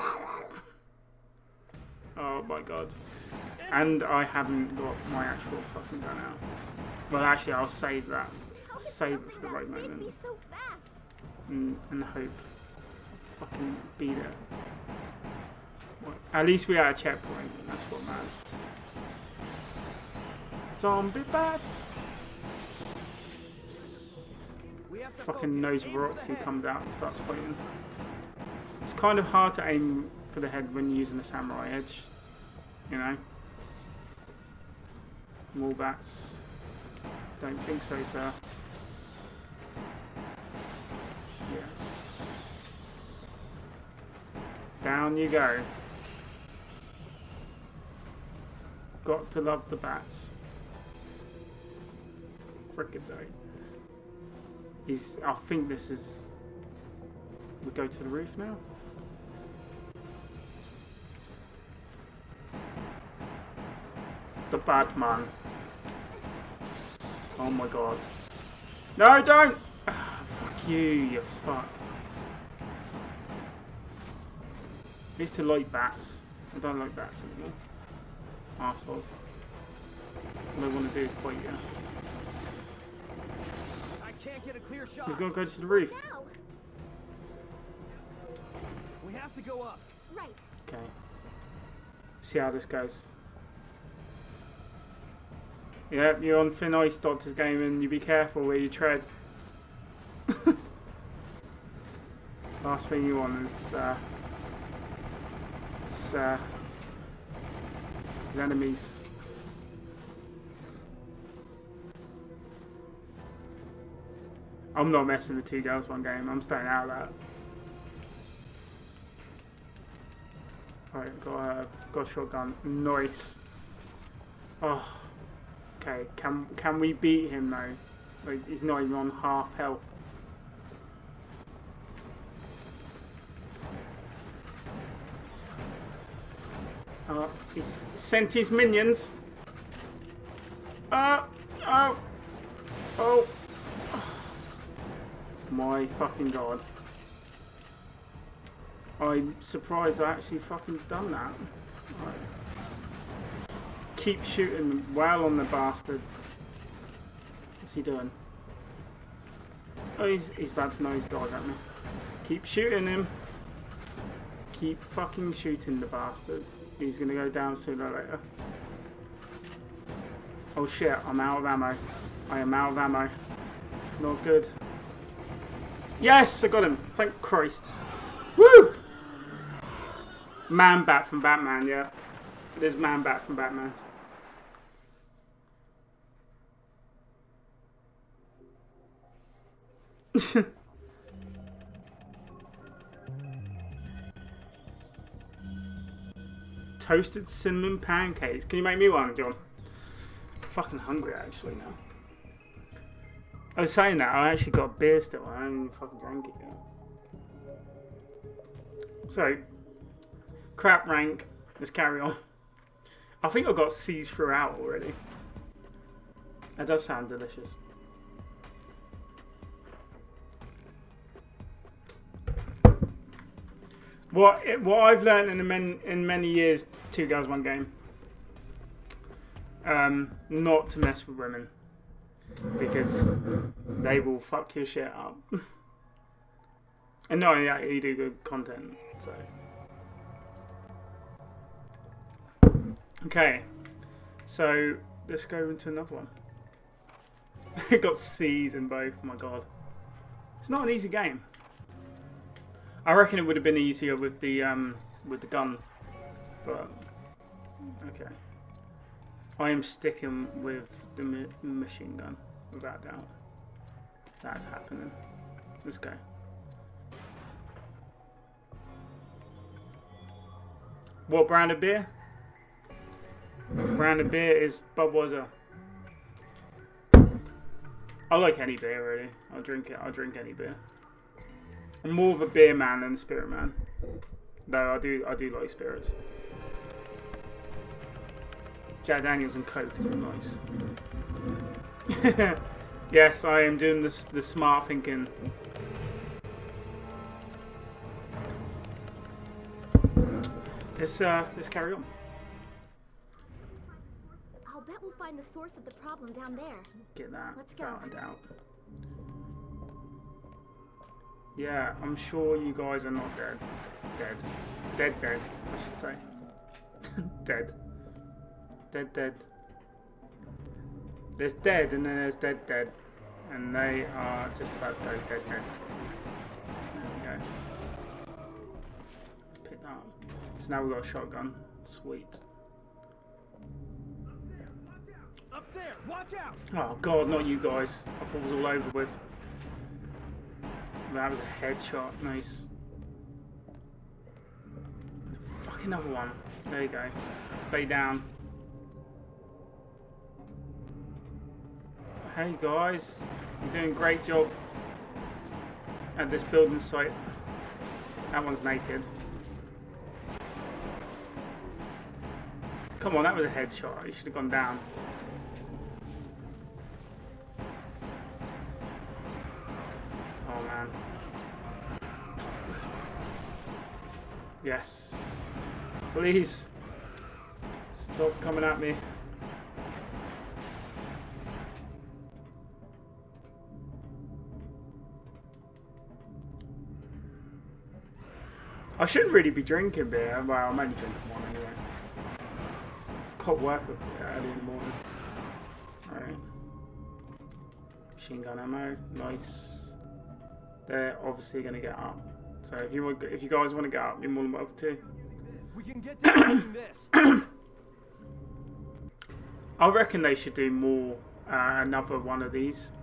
Oh my God. And I haven't got my actual fucking gun out. Well, actually, I'll save that. I'll save it for the right moment. Be so fast. And hope I'll fucking beat it. Well, at least we are at a checkpoint, and that's what matters. Zombie bats! We have to Fucking focus. Nose Aim of for Rock the 2 head. comes out and starts fighting. It's kind of hard to aim for the head when you're using a samurai edge, you know? More bats. Don't think so, sir. Yes. Down you go. Got to love the bats. Frickin' day. I think this is. We go to the roof now. The Batman. Oh my God. No, don't! Ah, fuck you, you fuck. I used to like bats. I don't like bats anymore. Arseholes. All I want to do is bite you. I can't get a clear shot. We've got to go to the roof. Now. We have to go up. Right. Okay. See how this goes. Yep, you're on thin ice, Doctor's Gaming. You be careful where you tread. Last thing you want is enemies. I'm not messing with 2 girls 1 game. I'm staying out of that. Alright, got a shotgun. Nice. Oh. Okay, can we beat him though? Like, he's not even on half health. He's sent his minions. Oh. My fucking God. I'm surprised I actually fucking done that. Right. Keep shooting well on the bastard. What's he doing? Oh, he's about to nosedive at me. Keep shooting him. Keep fucking shooting the bastard. He's gonna go down sooner or later. Oh shit, I'm out of ammo. I am out of ammo. Not good. Yes, I got him. Thank Christ. Woo! Man-Bat from Batman, yeah. It is Man-Bat from Batman. Toasted cinnamon pancakes. Can you make me one, John? fucking hungry actually now. I was saying that, I actually got beer still. I haven't even fucking drank it yet. So, crap rank. Let's carry on. I think I've got C's throughout already. That does sound delicious. What I've learned in many years, 2 girls, 1 game. Not to mess with women. Because they will fuck your shit up. And no, yeah, you do good content, so. Okay, so let's go into another one. It got C's in both. Oh my god, it's not an easy game. I reckon it would have been easier with the gun, but okay. I am sticking with the machine gun, without doubt. That's happening. Let's go. What brand of beer? Brand of beer is Budweiser. I like any beer really. I'll drink it. I'll drink any beer. I'm more of a beer man than a spirit man. Though I do like spirits. Jack Daniels and Coke is nice. Yes, I am doing the smart thinking. Let's carry on. I'll bet we'll find the source of the problem down there. Get that. Let's go. Without a doubt. Yeah, I'm sure you guys are not dead. Dead, I should say. Dead. Dead. There's dead and then there's dead. And they are just about to go dead. There we go. Let's pick that up. So now we've got a shotgun. Sweet. Up there, watch out! Oh god, not you guys. I thought it was all over with. That was a headshot. Nice. Fuck another one. There you go. Stay down. Hey guys, you're doing a great job at this building site. That one's naked. Come on, that was a headshot. You should have gone down. Oh man. Yes. Please. Stop coming at me. I shouldn't really be drinking beer. Well, I'm only drinking one anyway. It's got work early in the morning. Alright. Machine gun ammo. Nice. They're obviously going to get up. So if you guys want to get up, you're more than welcome to. We can get to doing this. I reckon they should do more. Another one of these.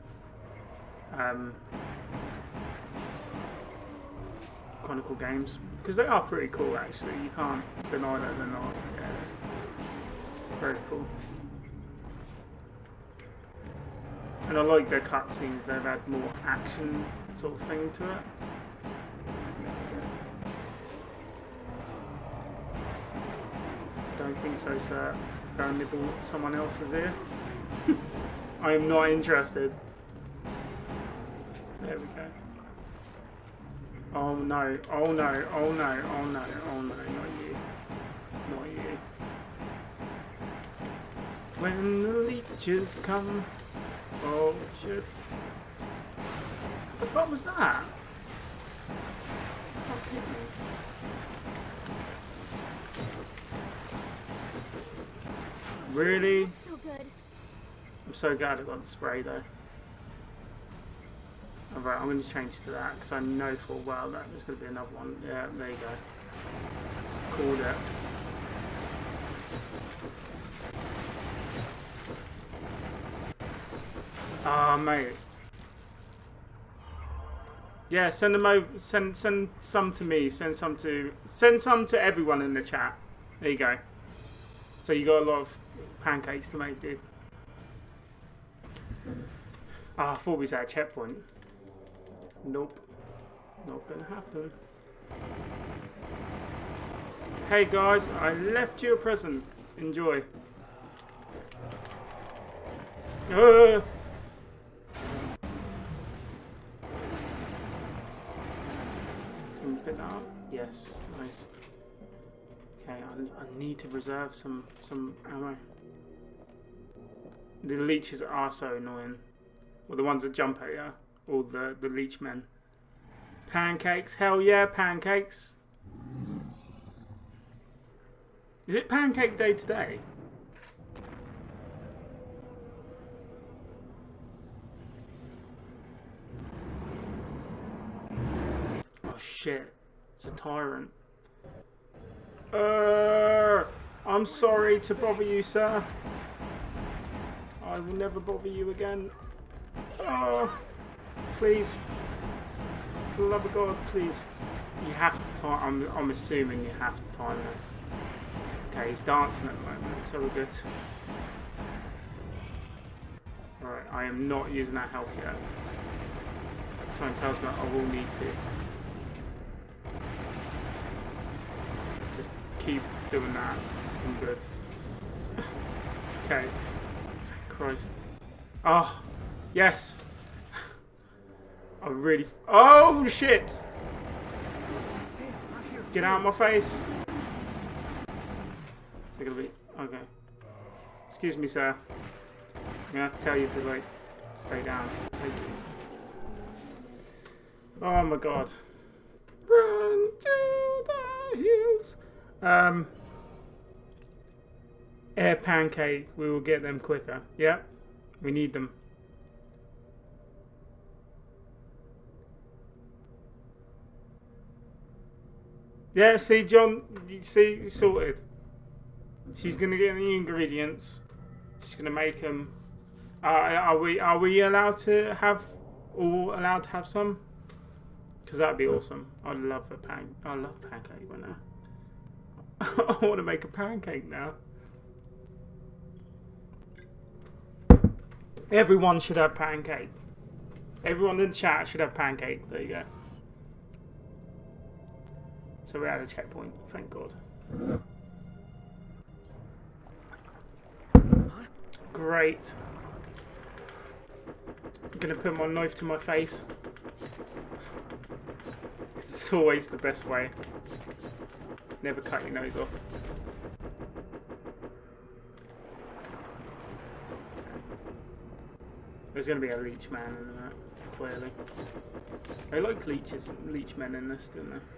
Chronicle games. Because they are pretty cool actually. You can't deny that they're not. Yeah. Very cool. And I like their cutscenes. They've had more action sort of thing to it. Don't think so, sir. Go and nibble someone else's ear. I am not interested. There we go. Oh no, oh no, oh no, oh no, oh no, not you. Not you. When the leeches come. Oh shit. The fuck was that? The fuck hit me? Really? So good. I'm so glad I got the spray though. Alright, I'm going to change to that because I know for a while that there's going to be another one. Yeah, there you go. Called it. Ah, mate. Yeah, send them over. Send some to me. Send some to everyone in the chat. There you go. So you got a lot of pancakes to make, dude. Ah, I thought we was at a checkpoint. Nope. Not gonna happen. Hey guys, I left you a present. Enjoy. Can we pick that up? Yes, nice. Okay, I need to reserve some ammo. The leeches are so annoying. Well, the ones that jump at you, or the leech men. Pancakes, hell yeah, pancakes. Is it pancake day today? Oh shit, it's a tyrant. I'm sorry to bother you, sir. I will never bother you again. Oh, please. For the love of God, please. You have to time. I'm assuming you have to time this. Okay, he's dancing at the moment, so we're good. Alright, I am not using that health yet. Something tells me I will need to. Just keep doing that. I'm good. Okay. Thank Christ. Oh, yes. I really. Oh shit! Get out of my face. Is it gonna be okay? Excuse me, sir. I'm gonna have to tell you to like stay down. Thank you. Oh my God! Run to the hills. Air pancake. We will get them quicker. Yeah, we need them. Yeah, see, John, you see, sorted. She's gonna get the ingredients. She's gonna make them. Are we allowed to have some? Because that'd be awesome. I love I love pancake right now. I want to make a pancake now. Everyone should have pancake. Everyone in the chat should have pancake. There you go. So we're at a checkpoint, thank God. Great. I'm gonna put my knife to my face. It's always the best way. Never cut your nose off. There's gonna be a leech man in that, clearly. They like leech men in this, didn't they?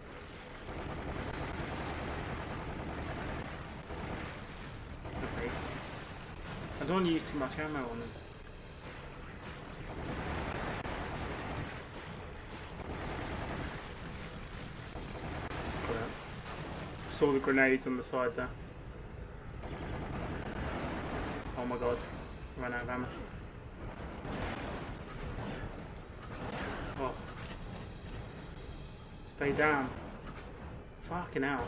Okay. I don't want to use too much ammo on them. I saw the grenades on the side there. Oh my God, ran out of ammo. Oh. Stay down. Fucking hell.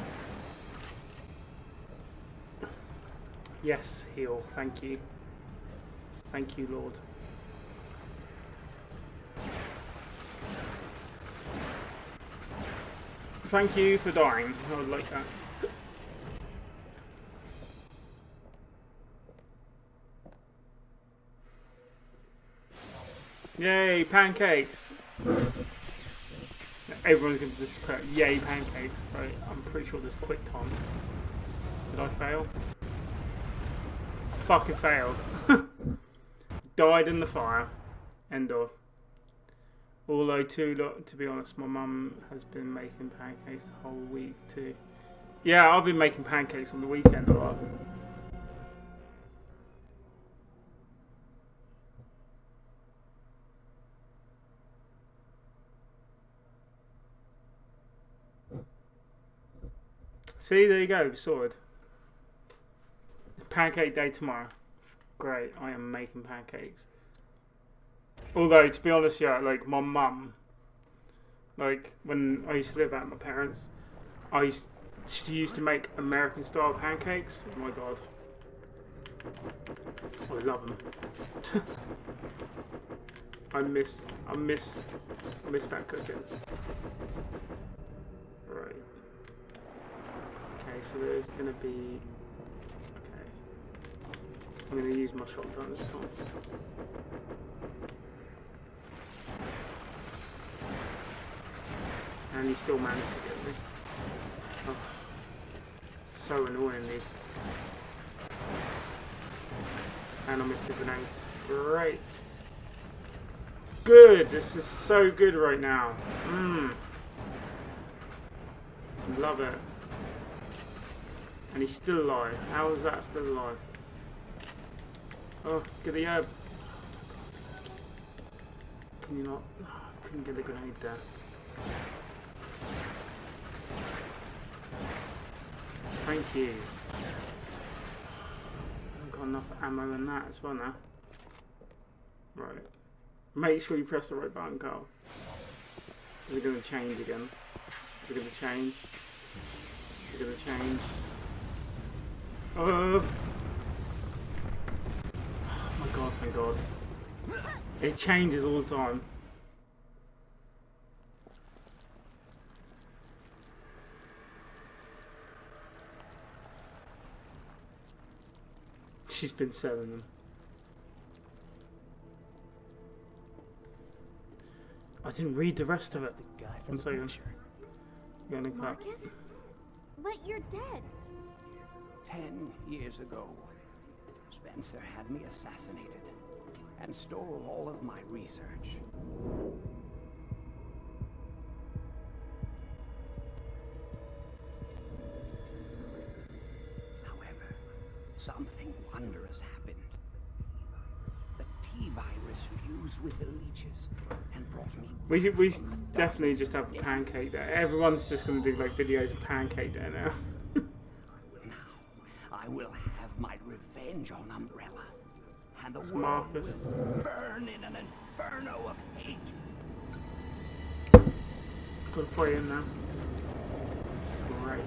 Yes, heal. Thank you. Thank you, Lord. Thank you for dying. I would like that. Yay, pancakes! Everyone's going to just put yay pancakes, right? I'm pretty sure there's quick time. Did I fail? I fucking failed. Died in the fire. End of. Although, to be honest, my mum has been making pancakes the whole week too. Yeah, I'll be making pancakes on the weekend a lot. See, there you go, sorted. Pancake day tomorrow. Great, I am making pancakes. Although, to be honest, yeah, like my mum, like when I used to live at my parents, she used to make American style pancakes. Oh my God. Oh, I love them. I miss that cooking. Right. Okay, so there's gonna be. Okay. I'm gonna use my shotgun this time. And he still managed to get me. Oh, so annoying these. And I missed the grenades. Great. Good. This is so good right now. Love it. And he's still alive. How is that still alive? Oh, get the herb. Can you not? Oh, I couldn't get the grenade there. Thank you. I've got enough ammo in that as well now. Right. Make sure you press the right button, Carl. Is it going to change again? Is it going to change? Is it going to change? Oh my god, thank god. It changes all the time. She's been selling them. I didn't read the rest of it. The guy from the picture. Marcus? But you're dead. 10 years ago, Spencer had me assassinated and stole all of my research. However, something wondrous happened. The T-virus fused with the leeches and brought me... We definitely just have a pancake there. Everyone's just going to do like videos of pancake there now. I will have my revenge on Umbrella, and the It's world Marcus. will burn in an inferno of hate. Got to fight him now. Great.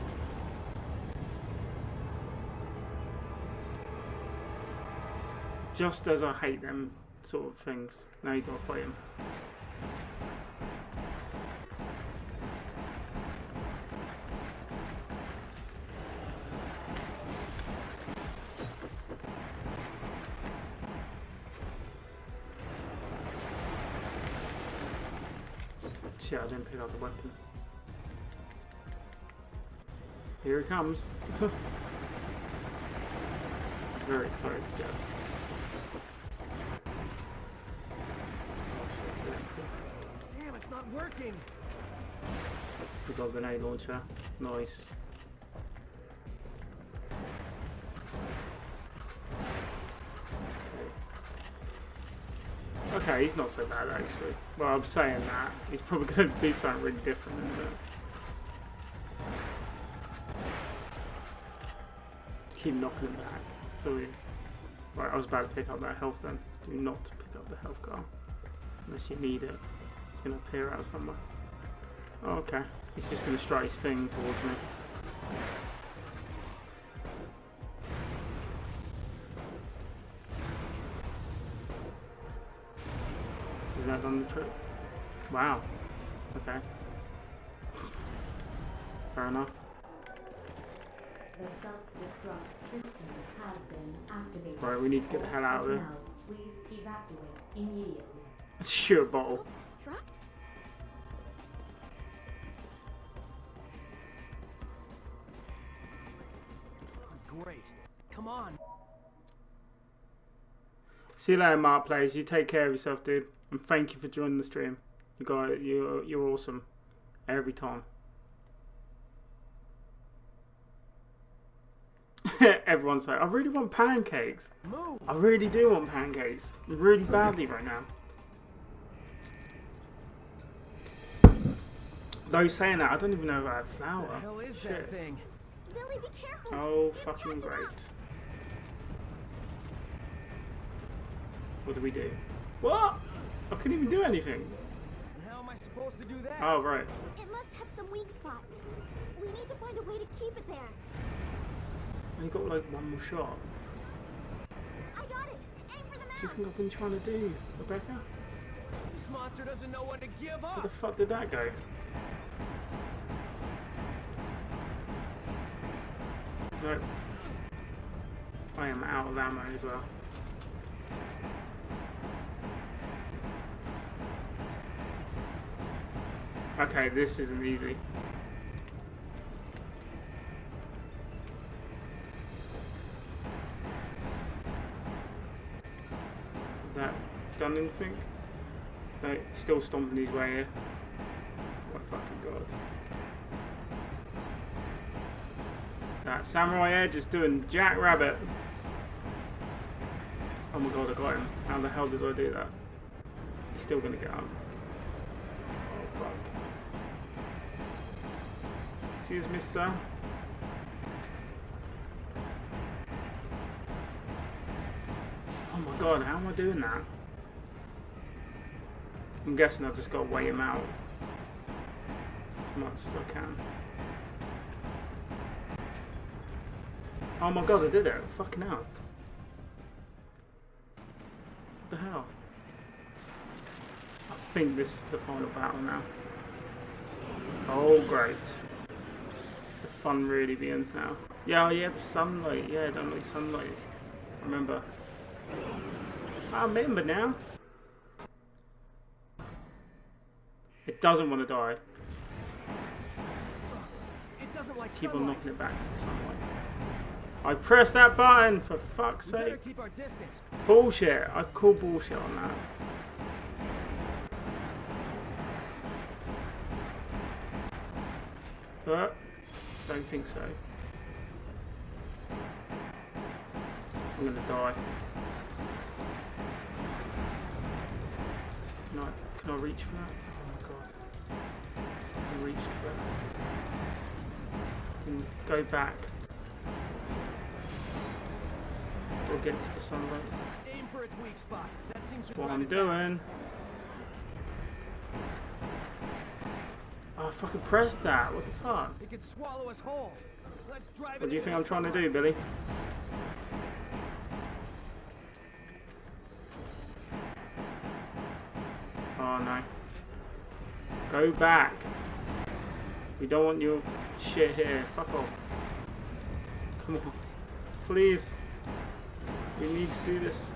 Just as I hate them sort of things, now you got to fight him. Shit, I didn't pick up the weapon. Here he comes. He's very excited to see us. Damn, it's not working. We got a grenade launcher. Nice. Okay, he's not so bad actually. Well, I'm saying that. He's probably going to do something really different, isn't it? Keep knocking him back. So we... Right, I was about to pick up that health then. Do not pick up the health car. Unless you need it. It's going to appear out somewhere. Oh, okay. He's just going to strike his thing towards me. Has that done the trick? Wow. Okay. Fair enough. The self-destruct system has been activated. Right, we need to get the hell out of here. Personnel, please evacuate immediately. Sure, bottle. Self-destruct? Great. Come on. See you later, Mark Plays. You take care of yourself, dude. And thank you for joining the stream. You're awesome. Every time. Everyone's like, I really want pancakes. Move. I really do want pancakes. Really badly right now. Though saying that, I don't even know if I have flour. What the hell is Shit. that thing? Billy, be careful. Oh, It's fucking catching up. great. What do we do? What? I couldn't even do anything. And how am I supposed to do that? Oh, right. It must have some weak spot. We need to find a way to keep it there. I got like one more shot. do you think I've been trying to do, Rebecca? This monster doesn't know when to give Where up. the fuck did that go? Nope. I am out of ammo as well. Okay, this isn't easy. Has that done anything? No, still stomping his way here. Oh my fucking god. That Samurai Edge is doing Jack Rabbit. Oh my god, I got him. How the hell did I do that? He's still gonna get up. Oh fuck. Excuse me, mister. Oh my god, how am I doing that? I'm guessing I've just got to weigh him out as much as I can. Oh my god, I did it. Fucking hell. What the hell? I think this is the final battle now. Oh great. The fun really begins now. Yeah, oh yeah, the sunlight. Yeah, I don't like sunlight. Remember. I remember now. It doesn't want to die. It doesn't like Keep on sunlight. knocking it back to the sunlight. I pressed that button, for fuck's We better sake. keep our distance. Bullshit. I call bullshit on that. But, don't think so. I'm gonna die. Can I reach for that? Oh my god. I fucking reached for it. Fucking go back. We'll get to the sunlight. Aim for its weak spot. That seems to That's what drive I'm it down. doing. Oh, I fucking pressed that. What the fuck? It could swallow us whole. Let's drive What it do you think into I'm the trying to do, sunlight. Billy? Oh no. Go back. We don't want your shit here. Fuck off. Come on. Please. We need to do this.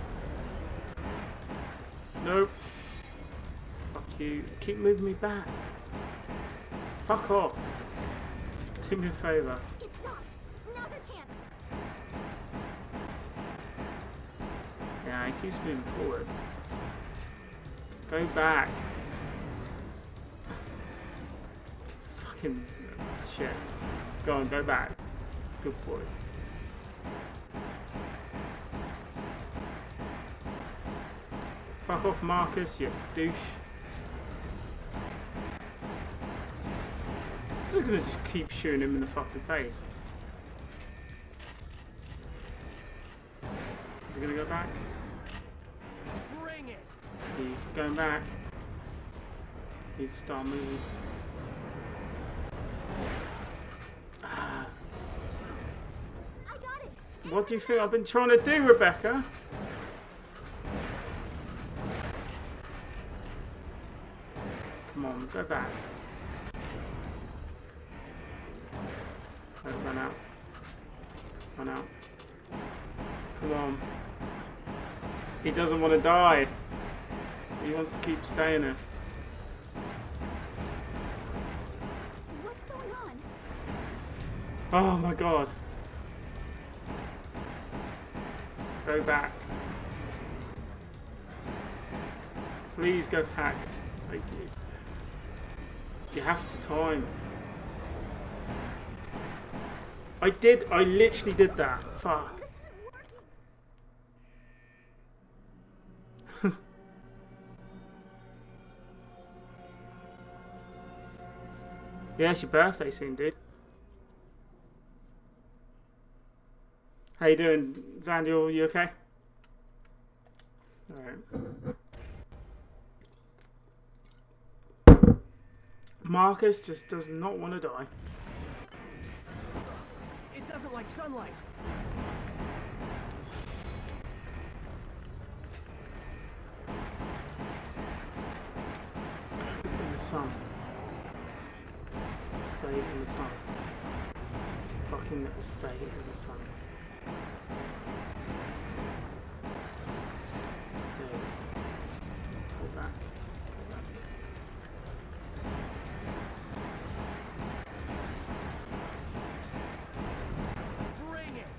Nope. Fuck you. Keep moving me back. Fuck off. Do me a favour. It stopped. Now's our chance. Yeah, he keeps moving forward. Go back. Fucking shit. Go on, go back. Good boy. Fuck off, Marcus, you douche. I'm just gonna just keep shooting him in the fucking face. Is he gonna go back? Bring it. He's going back. He's start moving. Ah. I got it. What do you think I've been trying to do, Rebecca? Come on, go back. Oh, run out. Run out. Come on. He doesn't want to die. He wants to keep staying there. What's going on? Oh my god. Go back. Please go back. Thank you. You have to time. I literally did that. Fuck. Yeah, it's your birthday soon, dude. How you doing, Zandy? You okay? Alright. Marcus just does not want to die. It doesn't like sunlight. the sun. Stay in the sun. Fucking stay in the sun. There we go. Go back. Go back. Bring it!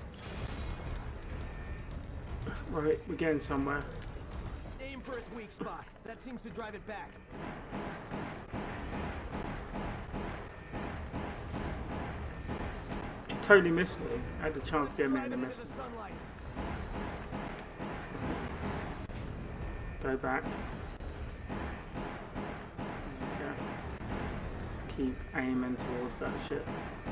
Right, we're getting somewhere. Aim for its weak spot. That seems to drive it back. It totally missed me. I had the chance to get me and it Drive it missed into me. the sunlight. Go back. There we go. Keep aiming towards that shit.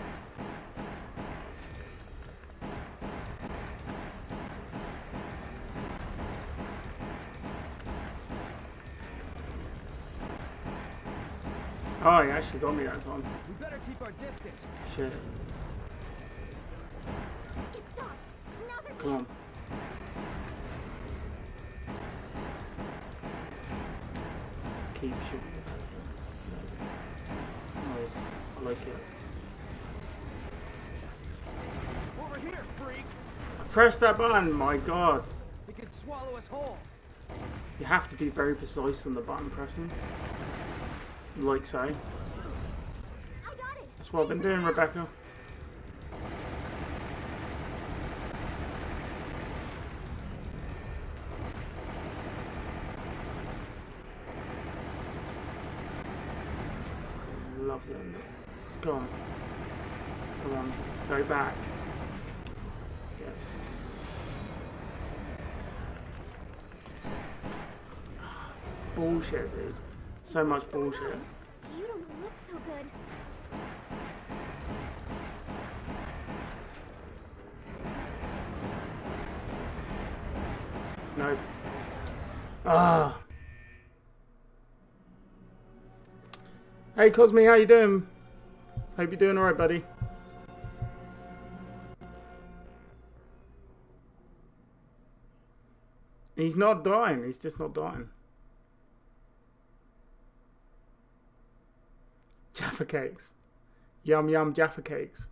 Oh, he actually got me that time. We better keep our distance. Shit. It stopped. Now's our Come on. chance. Keep shooting. Nice. I like it. Over here, freak! I pressed that button, my god. It could swallow us whole. You have to be very precise on the button pressing. Like so. I got it. That's what I've been doing, Rebecca. Fucking loves it. Go on. Come on. Go back. Yes. Bullshit, dude. So much bullshit. You don't look so good. Nope. Ah. Hey Cosme, how you doing? Hope you're doing alright, buddy. He's not dying, he's just not dying. Jaffa cakes. Yum yum Jaffa cakes.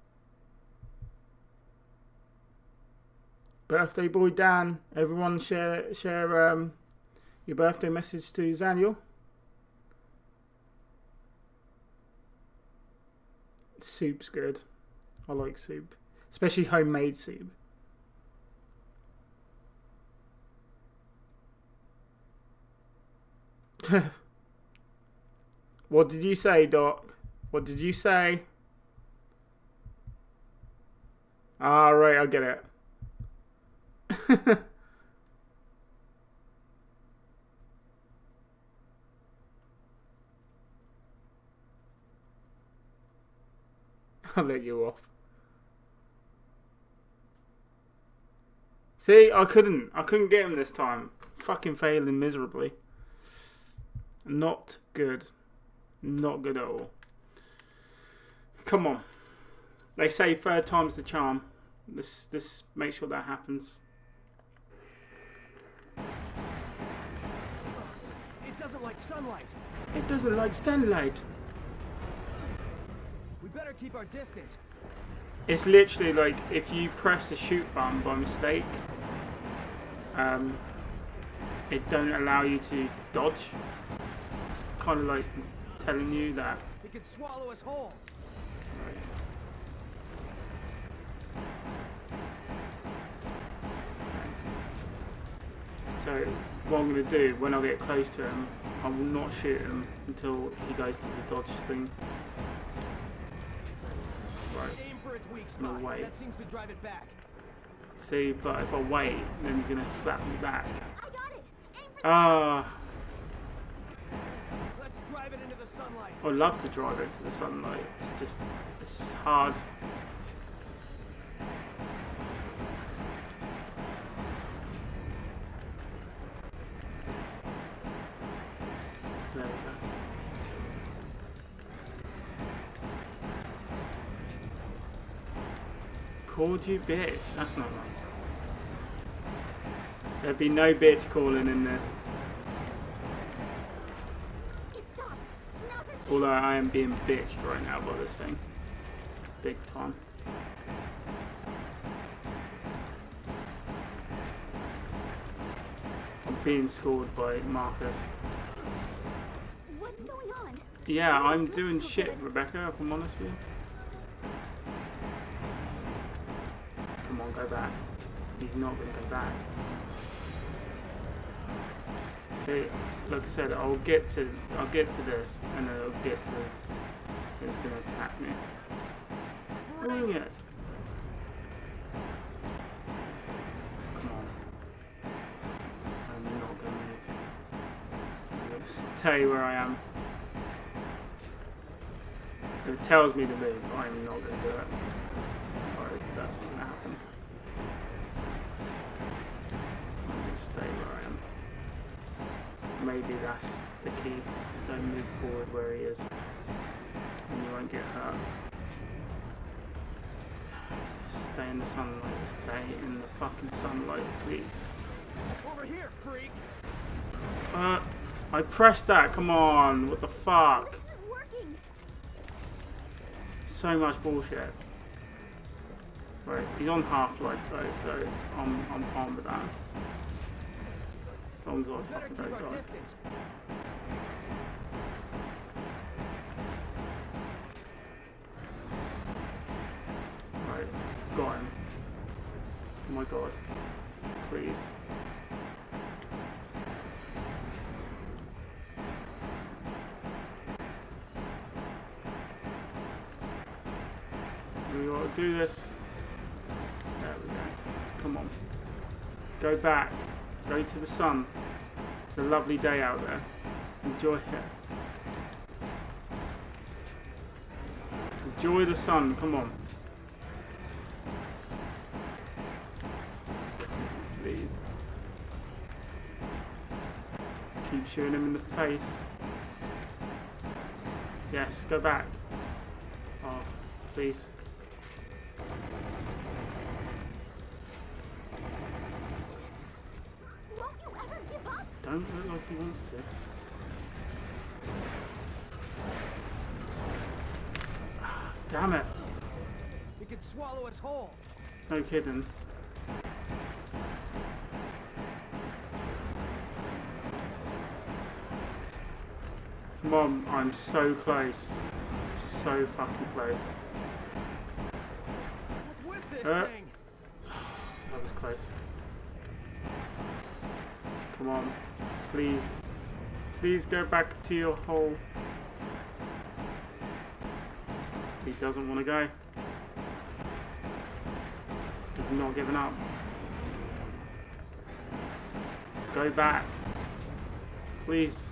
Birthday boy Dan, everyone share your birthday message to Zaniel. Soup's good. I like soup, especially homemade soup. What did you say, Doc? What did you say? Ah, right, I get it. I'll let you off. See, I couldn't get him this time. Fucking failing miserably. Not good. Not good at all. Come on. They say third time's the charm. This make sure that happens. It doesn't like sunlight. It doesn't like sunlight. We better keep our distance. It's literally like if you press the shoot button by mistake, it don't allow you to dodge. It's kind of like telling you that. It could swallow us whole. Right. So what I'm going to do when I get close to him, I will not shoot him until he goes to the dodge thing. Right. Aim for its weak No spot. way. That seems to drive it back. See, but if I wait, then he's going to slap me back. I got it. Aim for the Ah, Let's drive it into the sunlight. I'd love to drive it to the sunlight. It's just, it's hard. There we go. Called you bitch. That's not nice. There'd be no bitch calling in this. It stopped. Although I am being bitched right now by this thing. Big time. I'm being scored by Marcus. What's going on? Yeah, I'm doing shit, Rebecca, if I'm honest with you. Come on, go back. He's not going to go back. See, like I said, I'll get to this, and then I'll get to. It's going to attack me. Bring it. Come on. I'm not going to move. I'm going to stay where I am. If it tells me to move, I'm not going to do it. Sorry, that's not going to happen. I'm going to stay where I am. Maybe that's the key. Don't move forward where he is, and you won't get hurt. Stay in the sunlight. Stay in the fucking sunlight, please. Over here, freak. I pressed that. Come on. What the fuck? This isn't working. So much bullshit. Right, he's on half-life though, so I'm fine with that. As long as I fucking don't die. Right, got him. Oh my god. Please. We gotta do this. There we go. Come on. Go back. Go to the sun. It's a lovely day out there. Enjoy it. Enjoy the sun. Come on. Come on, please. Keep shooting him in the face. Yes, go back. Oh, please. Don't look like he wants to. Damn it. He can swallow us whole. No kidding. Come on, I'm so close. So fucking close. What's with this thing? That was close. Come on, please. Please go back to your hole. He doesn't want to go. He's not giving up. Go back. Please.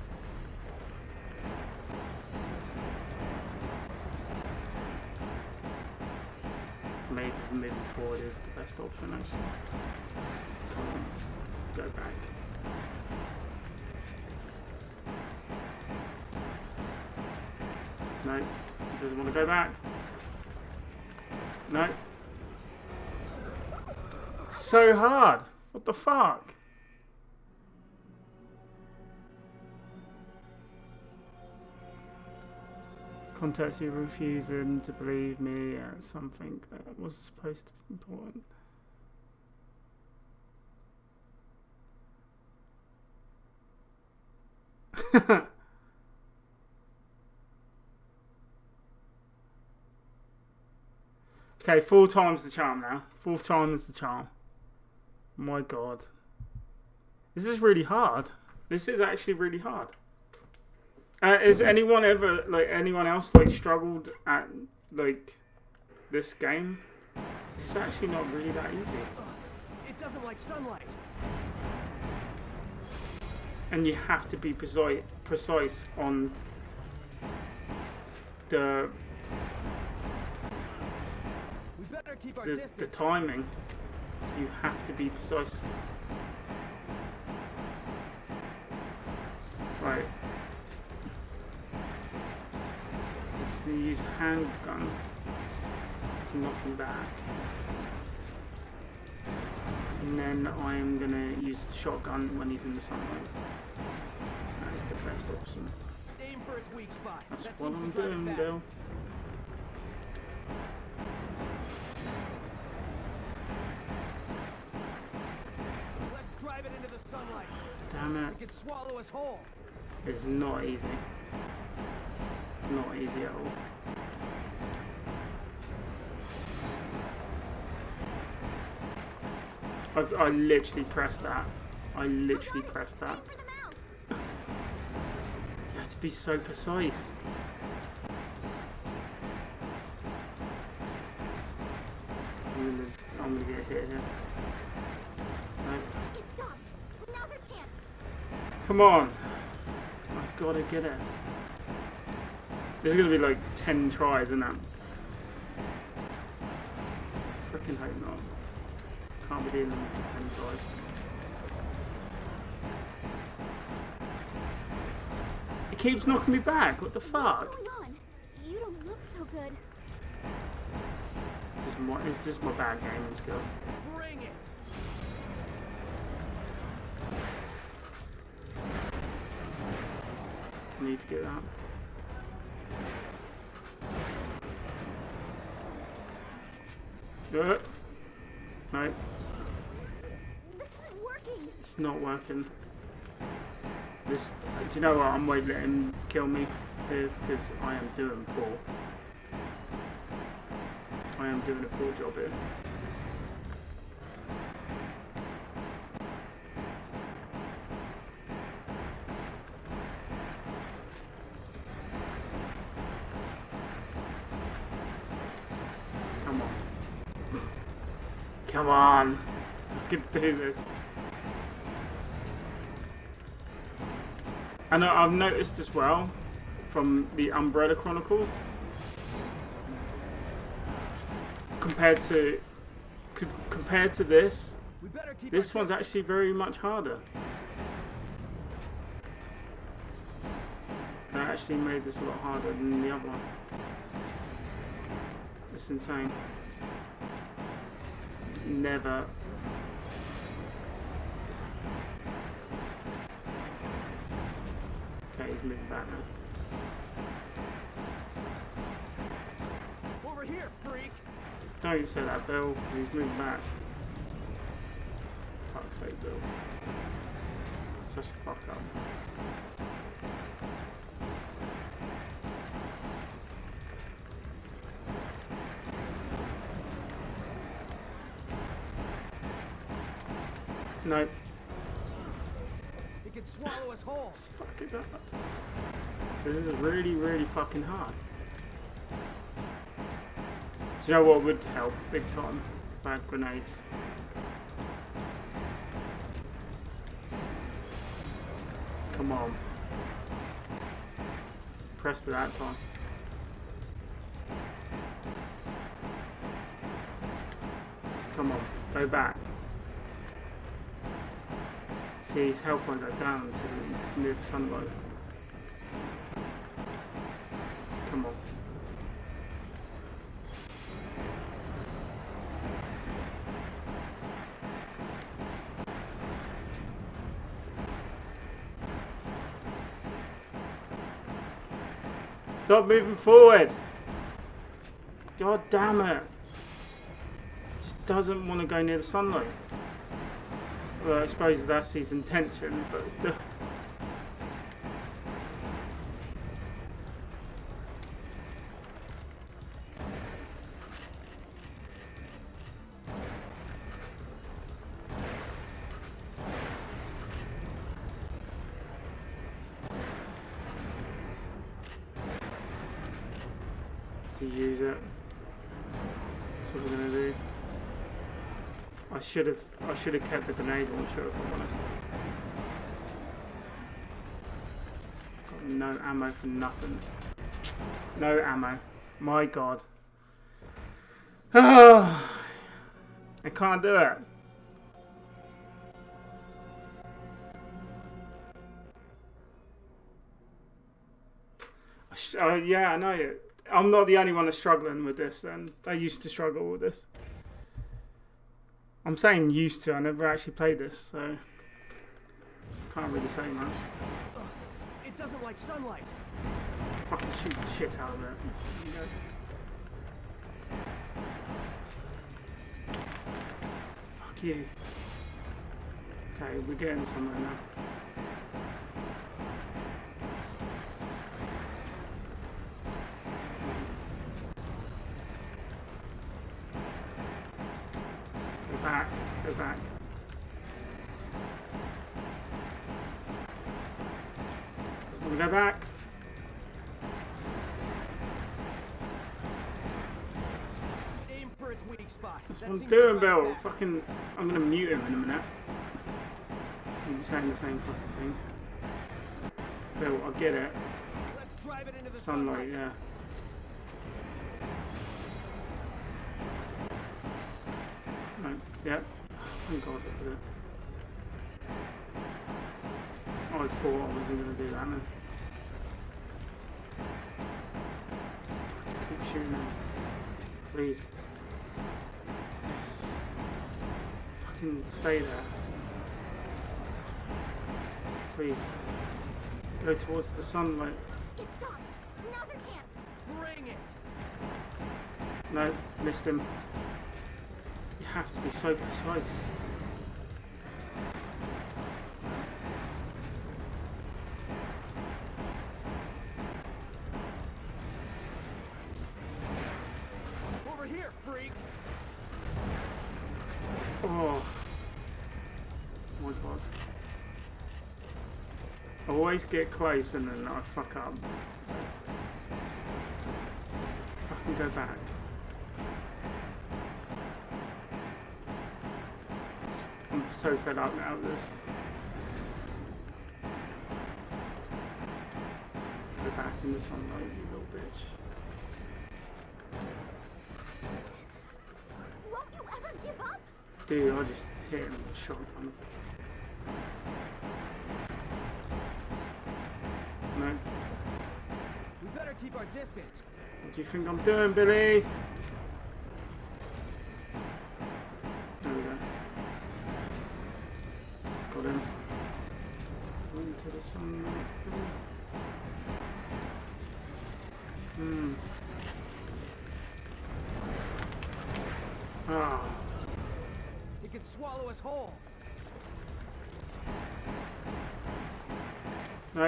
Maybe moving forward is the best option actually. Come on, go back. No, he doesn't want to go back. No. So hard. What the fuck? Contact you refusing to believe me at something that was supposed to be important. Okay, 4 times the charm now. 4th time is the charm. My god. This is really hard. This is actually really hard. Has anyone ever, like, anyone else, like, struggled at, like, this game? It's actually not really that easy. It doesn't like sunlight. And you have to be precise on the Keep our the timing. You have to be precise. Right. Just gonna use a handgun to knock him back. And then I'm gonna use the shotgun when he's in the sunlight. That is the best option. aim for its weak spot. That's That what seems I'm to drive it doing, back. Bill. Let's drive it into the sunlight. Damn it. It could swallow us whole. It's not easy. Not easy at all. I literally pressed that. I literally pressed that. Aim for the mouth. You have to be so precise. I'm gonna get hit here. No. It stopped. Now's our chance. Come on. I've gotta get it. This is gonna be like 10 tries, isn't it? Freaking hope not. Can't be doing them for 10 tries. It keeps knocking me back. What the fuck? What's going on? You don't look so good. It's just my bad gaming skills. Bring it. I need to get that. No. This isn't working. It's not working. Do you know what? I'm waiting to let him kill me here because I am doing poor. I am doing a poor job here. Come on. Come on. I can do this. And I've noticed as well from the Umbrella Chronicles compared to this, We better keep this our one's actually very much harder. They actually made this a lot harder than the other one. It's insane. Never. Okay, he's moving back now. over here, freak. Don't say that, Bill, because he's moving back. Fuck's sake, Bill. Such a fuck up. Nope. It could swallow us whole. It's fucking hard. This is really, really fucking hard. Do you know what would help big time? Bad grenades. Come on. Press it that time. Come on, go back. See, his health won't go down until he's near the sunlight. Come on. Stop moving forward! God damn it! Just doesn't want to go near the sunlight. Well, I suppose that's his intention, but still. To use it. That's what we're gonna do. I should have kept the grenade launcher if I'm honest. Got no ammo for nothing. No ammo. My god. Oh, I can't do it. Yeah, I know. I'm not the only one that's struggling with this then. I used to struggle with this. I'm saying used to, I never actually played this, so can't really say much. It doesn't like like sunlight. Fucking shoot the shit out of it. There you go. Fuck you. Okay, we're getting somewhere now. Go back, go back. Just want to go back. Aim for its weak spot. That's That what I'm seems doing, like Bill. that. Fucking, I'm gonna mute him in a minute. Keep saying the same fucking thing. Bill, I get it. Let's drive it into the Sunlight, yeah. No, yeah. Thank God I did it. I thought I wasn't gonna do that then. Keep shooting him. Please. Yes. Fucking stay there. Please. Go towards the sunlight. It stopped. Now's our chance. Bring it. No, missed him. You have to be so precise. Over here, freak. Oh my God. I always get close and then I fuck up. Fucking go back. I'm so fed up now with this. Go back in the sunlight, you little bitch. Won't you ever give up? Dude, I just hit him with shotguns. No. We better keep our distance. What do you think I'm doing, Billy? There we go. Got him. Into the sunlight. Ah. It could swallow us whole. No.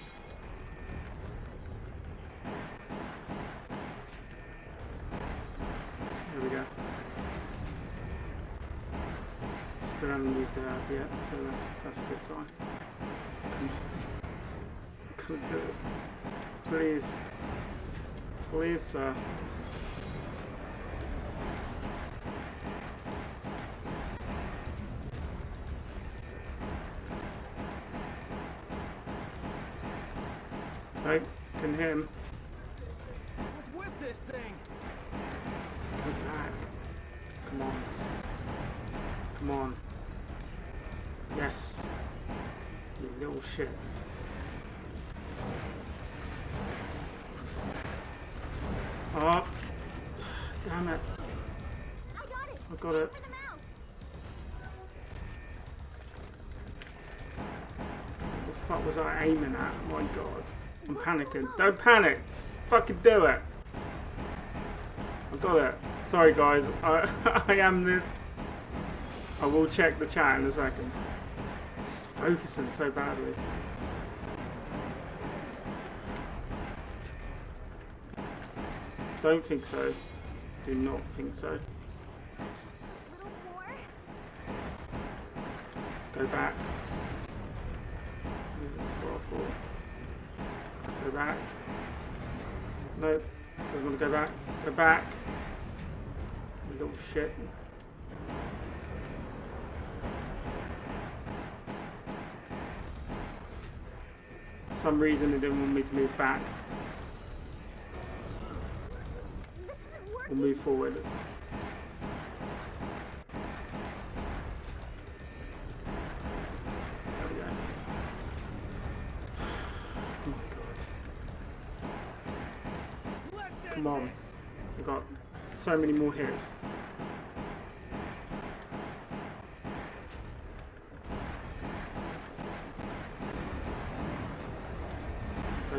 There we go. Still haven't used the herb yet, so that's a good sign. Couldn't do this. Please. Please, sir. Nope, can hit him. What's with this thing? Go back. Come on. Come on. Yes. You little shit. Oh. Damn it. I got it. I got it. For the mouth. What the fuck was I aiming at? My God. I'm panicking. Don't panic. Just fucking do it. I got it. Sorry guys. I am the... I will check the chat in a second. Just focusing so badly. Don't think so. Do not think so. A little more. Go back. Yeah, that's what I thought. Go back. Nope. Doesn't want to go back. Go back. You little shit. For some reason it didn't want me to move back This isn't or working. move forward. There we go. Oh my God. Let's end Come on. this. We've got so many more hits.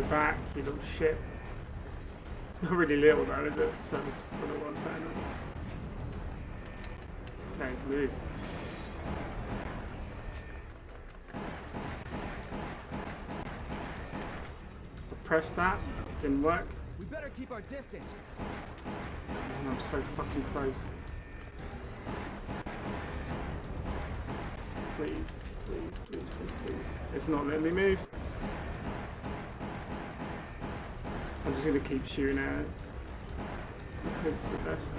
back, you little shit. It's not really little though, is it? So, I don't know what I'm saying. Okay, move. Press that, didn't work. We better keep our distance. Man, I'm so fucking close. Please, please, please, please, please. It's not letting me move. I'm just gonna keep shooting at it. Hope for the best.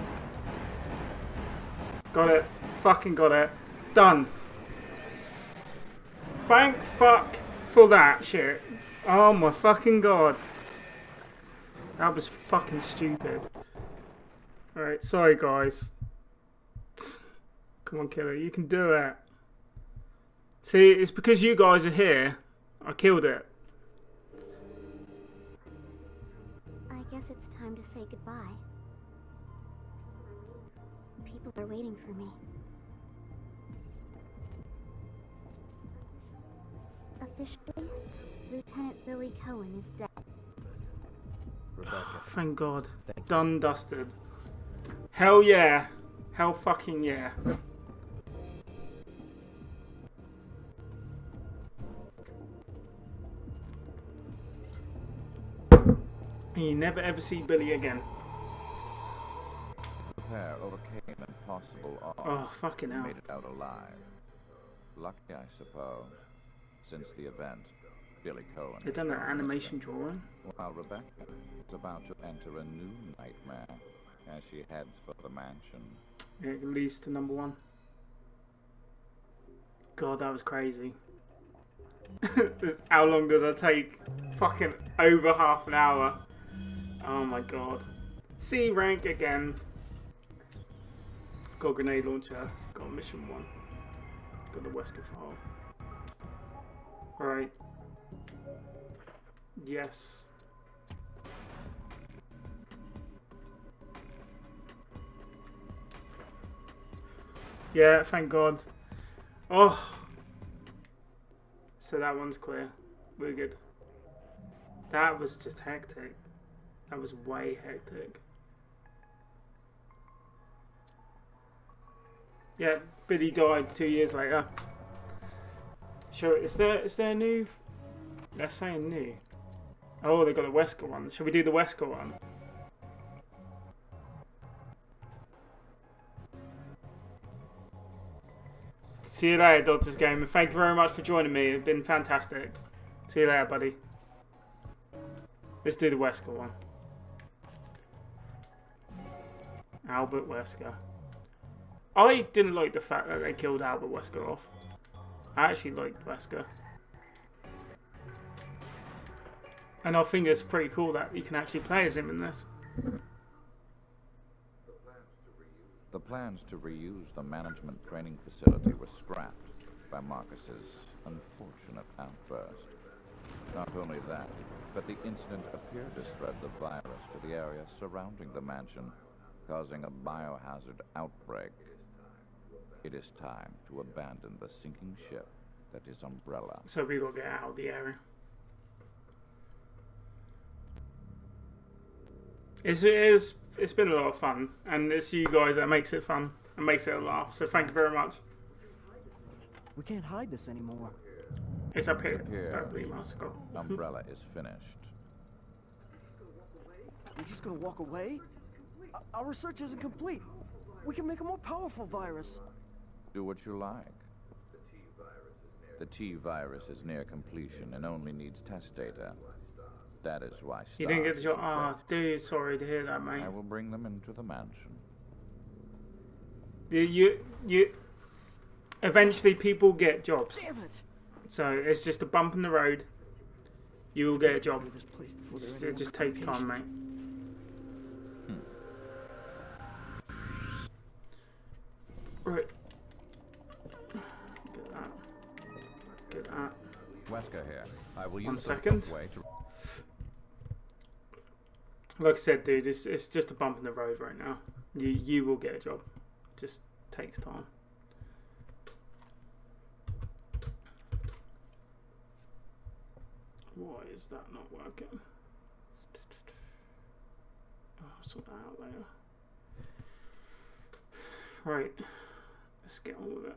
Got it. Fucking got it. Done. Thank fuck for that shit. Oh my fucking god. That was fucking stupid. Alright, sorry guys. Come on, killer, you can do it. See, it's because you guys are here. I killed it. I guess it's time to say goodbye. People are waiting for me. Officially, Lieutenant Billy Cohen is dead. Rebecca. Thank God. Done, dusted. Hell yeah. Hell fucking yeah. And you never ever see Billy again. The pair overcame impossible odds. Oh, fucking hell. Made it out alive. Lucky, I suppose. Since the event, Billy Cohen... They've done an animation drawing. While Rebecca is about to enter a new nightmare as she heads for the mansion. It leads to #1. God, that was crazy. How long does it take? Fucking over half an hour. Oh my god. C rank again. Got grenade launcher. Got mission 1. Got the Wesker file. Alright. Yes. Yeah, thank God. Oh. So that one's clear. We're good. That was just hectic. That was way hectic. Yeah, Billy died 2 years later. Sure, is there a new? They're saying new. Oh, they got the Wesker one. Shall we do the Wesker one? See you later, Doctor's Game, and thank you very much for joining me. It's been fantastic. See you later, buddy. Let's do the Wesker one. Albert Wesker. I didn't like the fact that they killed Albert Wesker off. I actually liked Wesker. And I think it's pretty cool that you can actually play as him in this. The plans to reuse the management training facility were scrapped by Marcus's unfortunate outburst. Not only that, but the incident appeared to spread the virus to the area surrounding the mansion, causing a biohazard outbreak. It is time to abandon the sinking ship that is Umbrella. So we gotta get out of the area. It's been a lot of fun, and it's you guys that makes it fun and makes it a laugh. So thank you very much. We can't hide this anymore. It's up here. Start the master. Umbrella is finished. We're just gonna walk away? Our research isn't complete. We can make a more powerful virus. Do what you like. The T-virus is near completion and only needs test data. That is why you didn't get the job. Ah, oh, dude, sorry to hear that, mate. I will bring them into the mansion. You eventually people get jobs. Damn it. So it's just a bump in the road. You will get a job. It just takes time, mate. Right. Get that. Get that. Wesker here. I will use 1 second. Way to... Like I said, dude, it's just a bump in the road right now. You will get a job. It just takes time. Why is that not working? Oh, I'll sort that out later. Right, let's get on with it.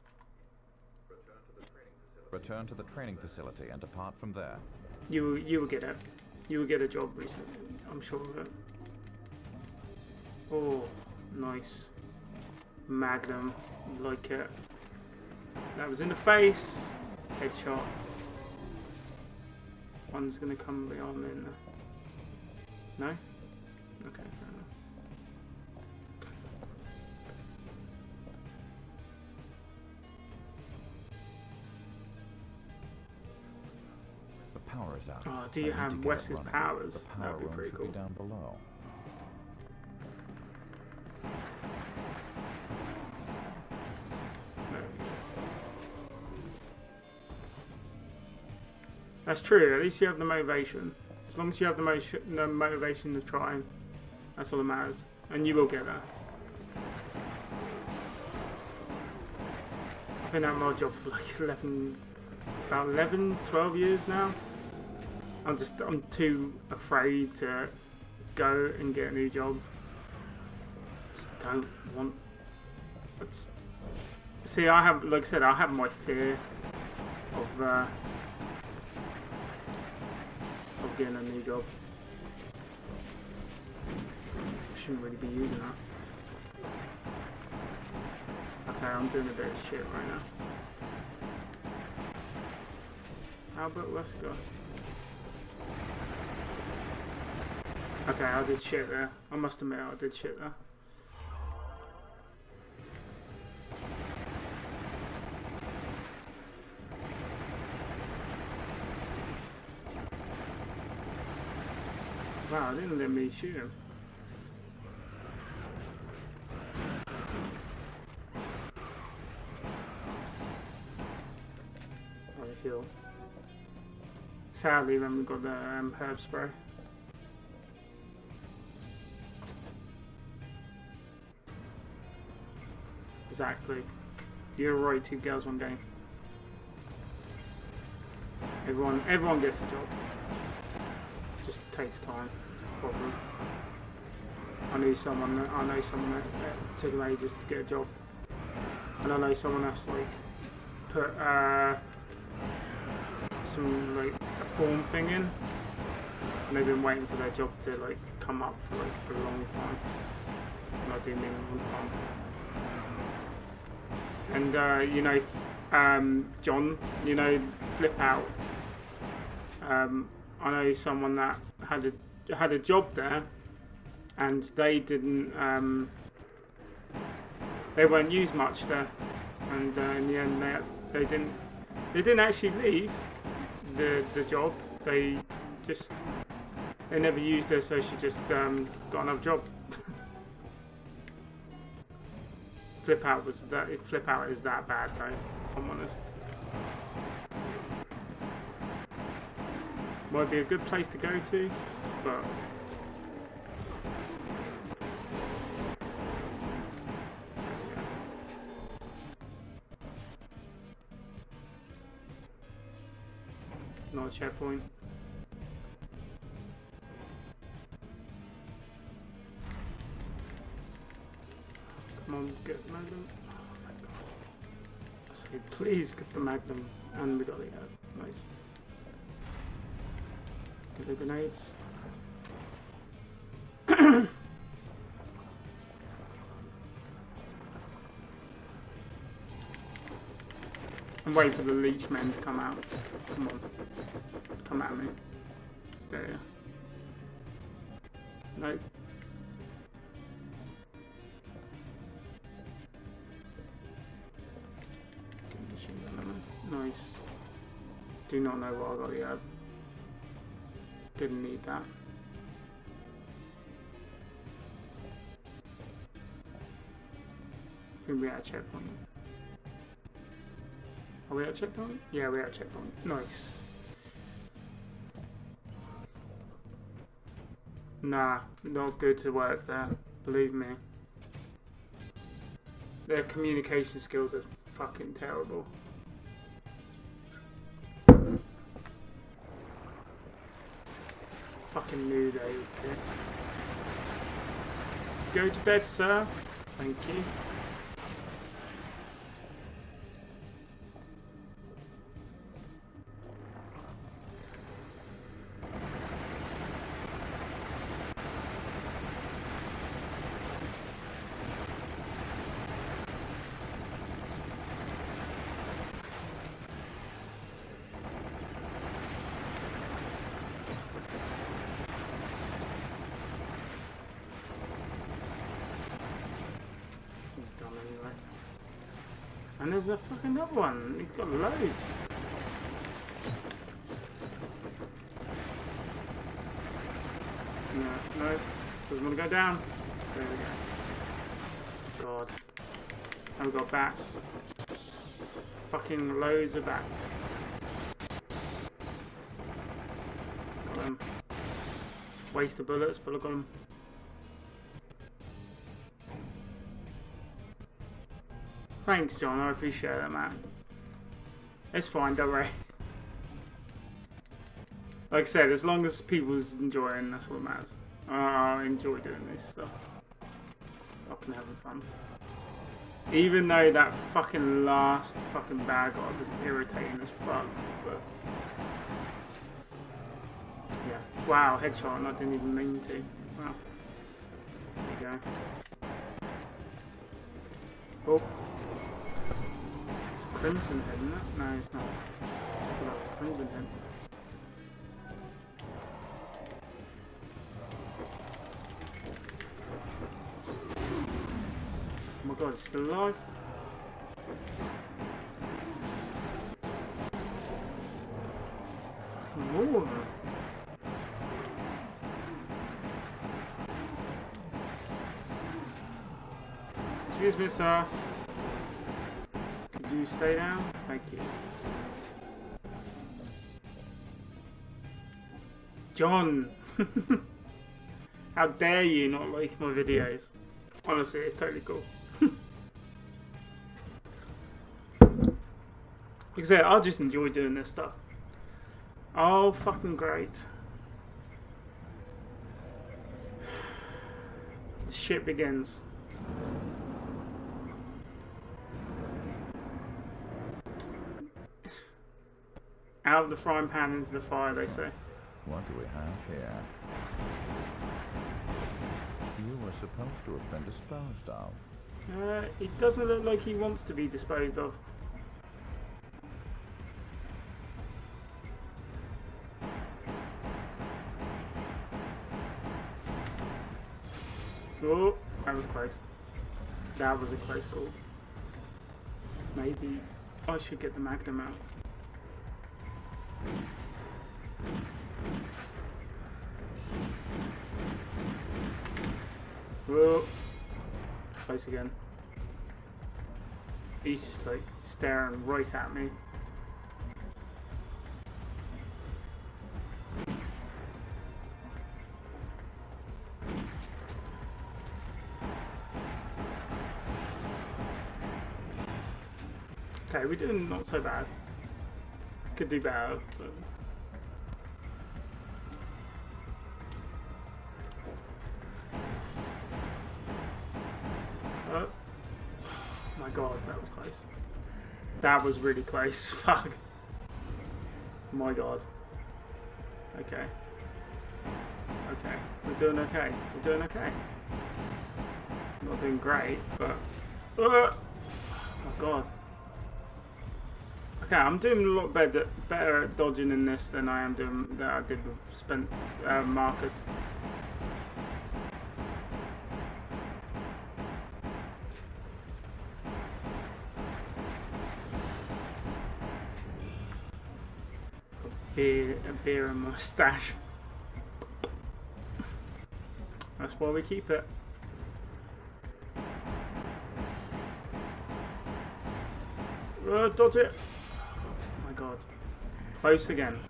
Return to the training facility and depart from there. You will get it. You will get a job recently. I'm sure of it. Oh, nice. Magnum, like it. That was in the face. Headshot. One's gonna come beyond in there. No? Okay, fair enough. The power is out. Oh, do you have Wes's powers? The power That'd be room pretty should cool. be down below. That's true, at least you have the motivation. As long as you have the motivation of trying, that's all that matters. And you will get there. I've been at my job for like 12 years now. I'm too afraid to go and get a new job. Just don't want... See, I have, like I said, I have my fear of getting a new job. I shouldn't really be using that. Okay, I'm doing a bit of shit right now. How about let's go? Okay, I did shit there. I must admit I did shit there. Wow, I didn't let me shoot him. Oh, heal. Sadly, then we got the herb spray. Exactly. You're right, 2 girls, 1 game. Everyone gets a job. Just takes time. It's the problem. I know someone that took them ages to get a job, and I know someone that's like put some like a form thing in, and they've been waiting for their job to like come up for like a long time. And I do mean a long time. And you know, John, you know, Flip Out. I know someone that had a job there, and they didn't they weren't used much there, and in the end they didn't actually leave the job. They never used her, so she just got another job. Flip Out is that bad though, if I'm honest. Might be a good place to go to, but not a checkpoint. Come on, get the Magnum. Oh, thank God. I said, please get the Magnum, and we got it. Nice. Get the grenades. I'm waiting for the leech men to come out. Come on. Come at me. There. Nope. Machine gun ammo. Nice. Do not know what I got the herb. Didn't need that. I think we're at a checkpoint. Are we at a checkpoint? Yeah, we're at a checkpoint. Nice. Nah, not good to work there. Believe me. Their communication skills are fucking terrible. Fucking knew they would care. Go to bed, sir. Thank you. Anyway. And there's a fucking other one. He's got loads. No, doesn't want to go down. There we go. God. And we've got bats. Fucking loads of bats. Got them. Waste of bullets, but I've got them. Thanks, John. I appreciate that, man. It's fine, don't worry. Like I said, as long as people's enjoying, that's what matters. I enjoy doing this stuff. Fucking having fun. Even though that fucking last fucking bad guy was irritating as fuck, but yeah. Wow, headshot, and I didn't even mean to. Wow. There you go. Oh. It's a crimson head, isn't it? No, it's not. I thought that was a crimson head. Oh my god, it's still alive? Fucking more of them. Excuse me, sir. Could you stay down? Thank you. John! How dare you not like my videos? Honestly, it's totally cool. Like I said, I just enjoy doing this stuff. Oh, fucking great. The shit begins. Out of the frying pan into the fire, they say. What do we have here? You were supposed to have been disposed of. It doesn't look like he wants to be disposed of. Oh, that was close. That was a close call. Maybe I should get the Magnum out. Whoa. Close again. He's just like staring right at me. Okay, we're doing not so bad. Could do better, but... Oh my god, that was close. That was really close. Fuck. My god. Okay. Okay. We're doing okay. We're doing okay. Not doing great, but... Oh my god. Okay, I'm doing a lot better at dodging in this than I did with spent markers. A beer and mustache. That's why we keep it. Dodge it. Oh my god. Close again.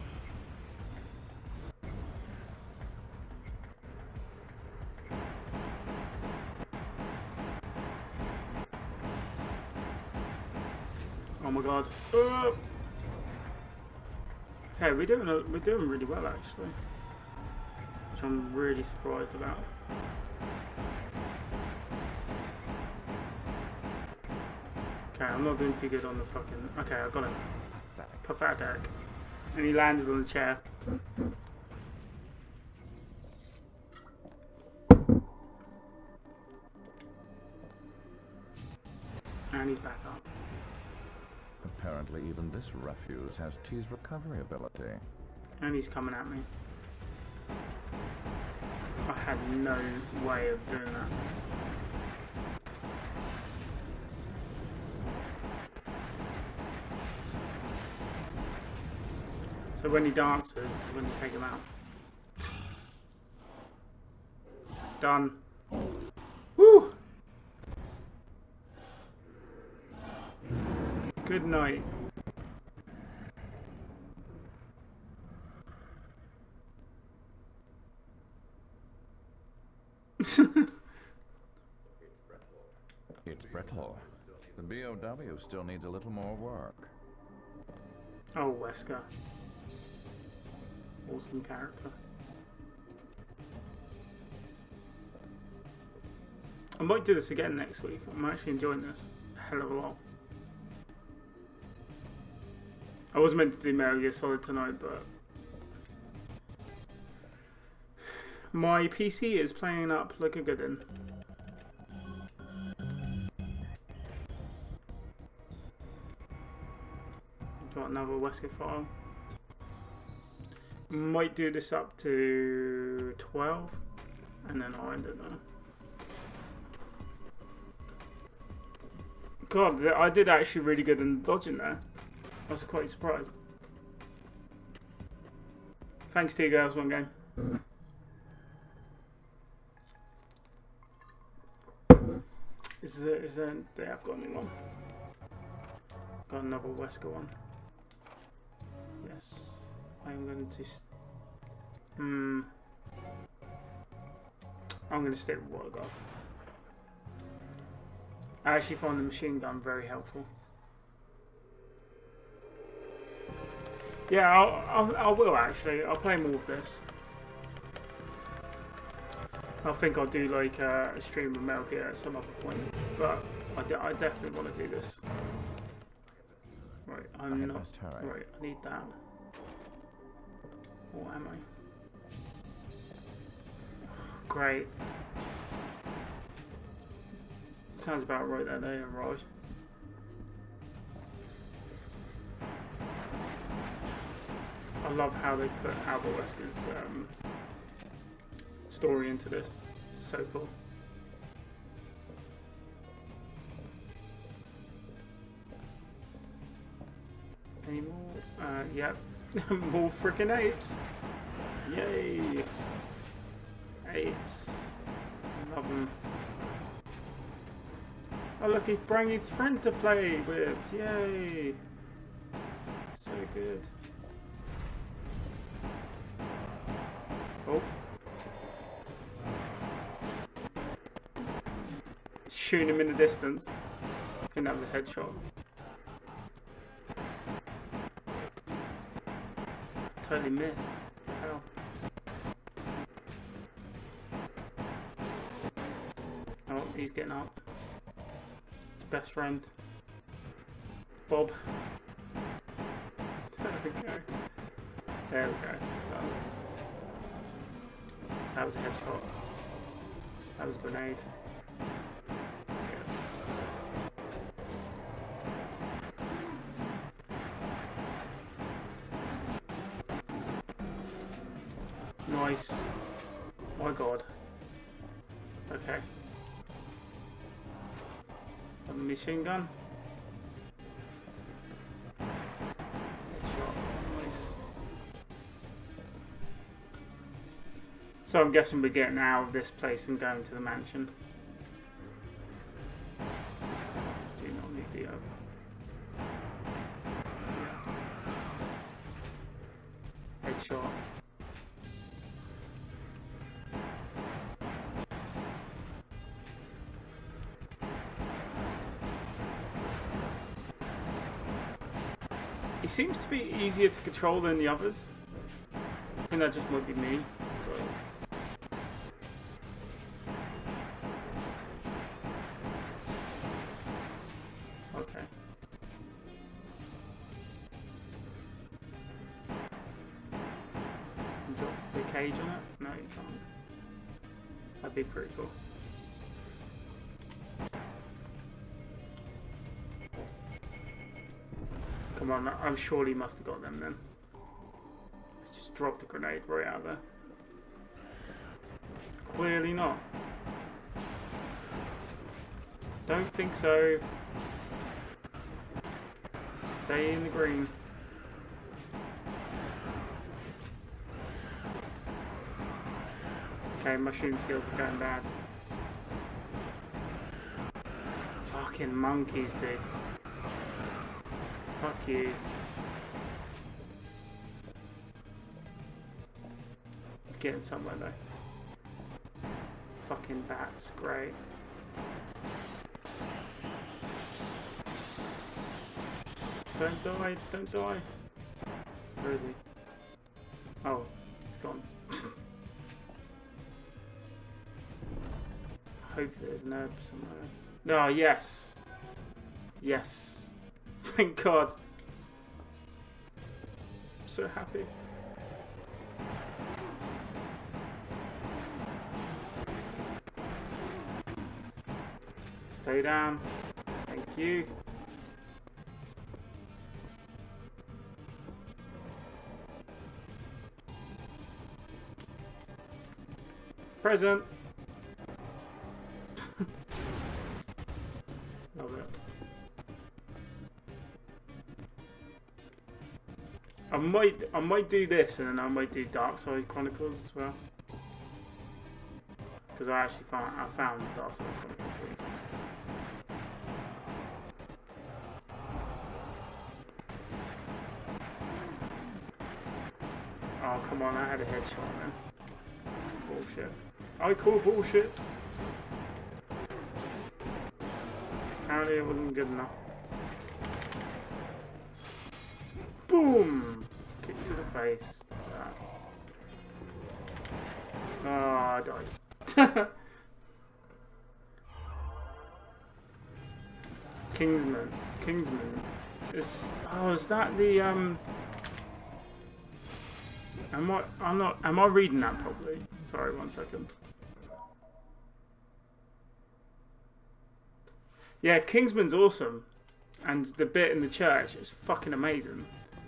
Oh my god. Okay, we're doing really well actually. which I'm really surprised about. Okay, I'm not doing too good on the fucking... Okay, I got him. Pathetic. And he landed on the chair. And he's back up. Apparently even this refuse has T's recovery ability. And he's coming at me. I had no way of doing that. So when he dances is when you take him out. Done. Woo! Good night. It's brittle. The BOW still needs a little more work. Oh, Wesker. Awesome character. I might do this again next week. I'm actually enjoying this a hell of a lot. I was meant to do Metal Gear Solid tonight, but my PC is playing up like a good one. Got another Wesker file. Might do this up to 12 and then I'll end it now. God, I did actually really good in dodging there. I was quite surprised. Thanks to you guys, one game. Is there they have got a new one. Got another Wesker one. Yes. I'm going to I'm going to stick with what I got. I actually found the machine gun very helpful. Yeah, I will actually. I'll play more of this. I think I'll do like a stream of Metal Gear at some other point, but I definitely want to do this. Right, I'm not. Right, I need that. What am I? Great. Sounds about right there, they arrived. I love how they put Albert Wesker's story into this. It's so cool. Any more? Yep. More freaking apes. Yay. Apes. Love them. Oh look, he brought his friend to play with. Yay. So good. Oh. Shooting him in the distance. I think that was a headshot. Totally missed. Hell. Oh, he's getting up. His best friend. Bob. There we go. There we go. Done. That was a headshot. That was a grenade. Yes. Nice. My god. Okay. A machine gun. Headshot. Nice. So I'm guessing we're getting out of this place and going to the mansion. Do not need the yeah. Headshot. He seems to be easier to control than the others. I think that just might be me. But cage on it? No, you can't. That'd be pretty cool. Come on, I'm sure he must have got them then. Just dropped the grenade right out there. Clearly not. Don't think so. Stay in the green. Okay, my shooting skills are going bad. Fucking monkeys, dude. Fuck you. Getting somewhere though. Fucking bats, great. Don't die, don't die. Where is he? Oh, he's gone. Hopefully there's an herb somewhere. Oh, yes. Yes. Thank God. I'm so happy. Stay down. Thank you. Present. Love it. I might do this, and then I might do Darkside Chronicles as well, because I actually found Darkside Chronicles really fun. Oh come on! I had a headshot then. Bullshit. I call bullshit. Apparently it wasn't good enough. Boom! Kick to the face. Like that. Oh, I died. Kingsman. Kingsman. Is that the Am I reading that properly? Sorry, 1 second. Yeah, Kingsman's awesome. And the bit in the church is fucking amazing.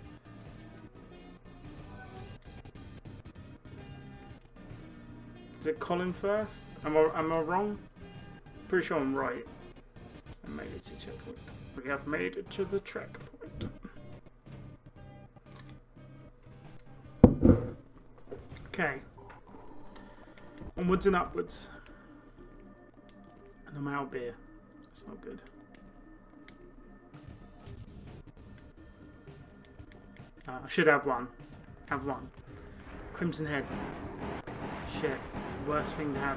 Is it Colin Firth? Am I wrong? Pretty sure I'm right. I made it to checkpoint. We have made it to the checkpoint. Okay. Onwards and upwards. And I'm out beer. That's not good. I should have one. Have one. Crimson Head. Shit. Worst thing to have.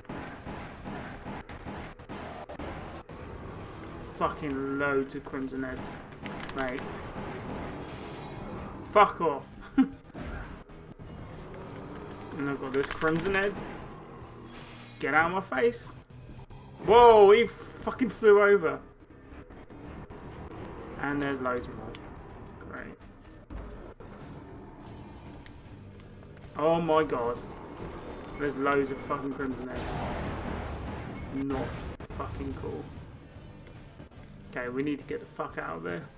Fucking loads of Crimson Heads. Mate. Fuck off. And I've got this Crimson Head. Get out of my face. Whoa, he fucking flew over. And there's loads more. Great. Oh my god. There's loads of fucking Crimson Heads. Not fucking cool. Okay, we need to get the fuck out of there.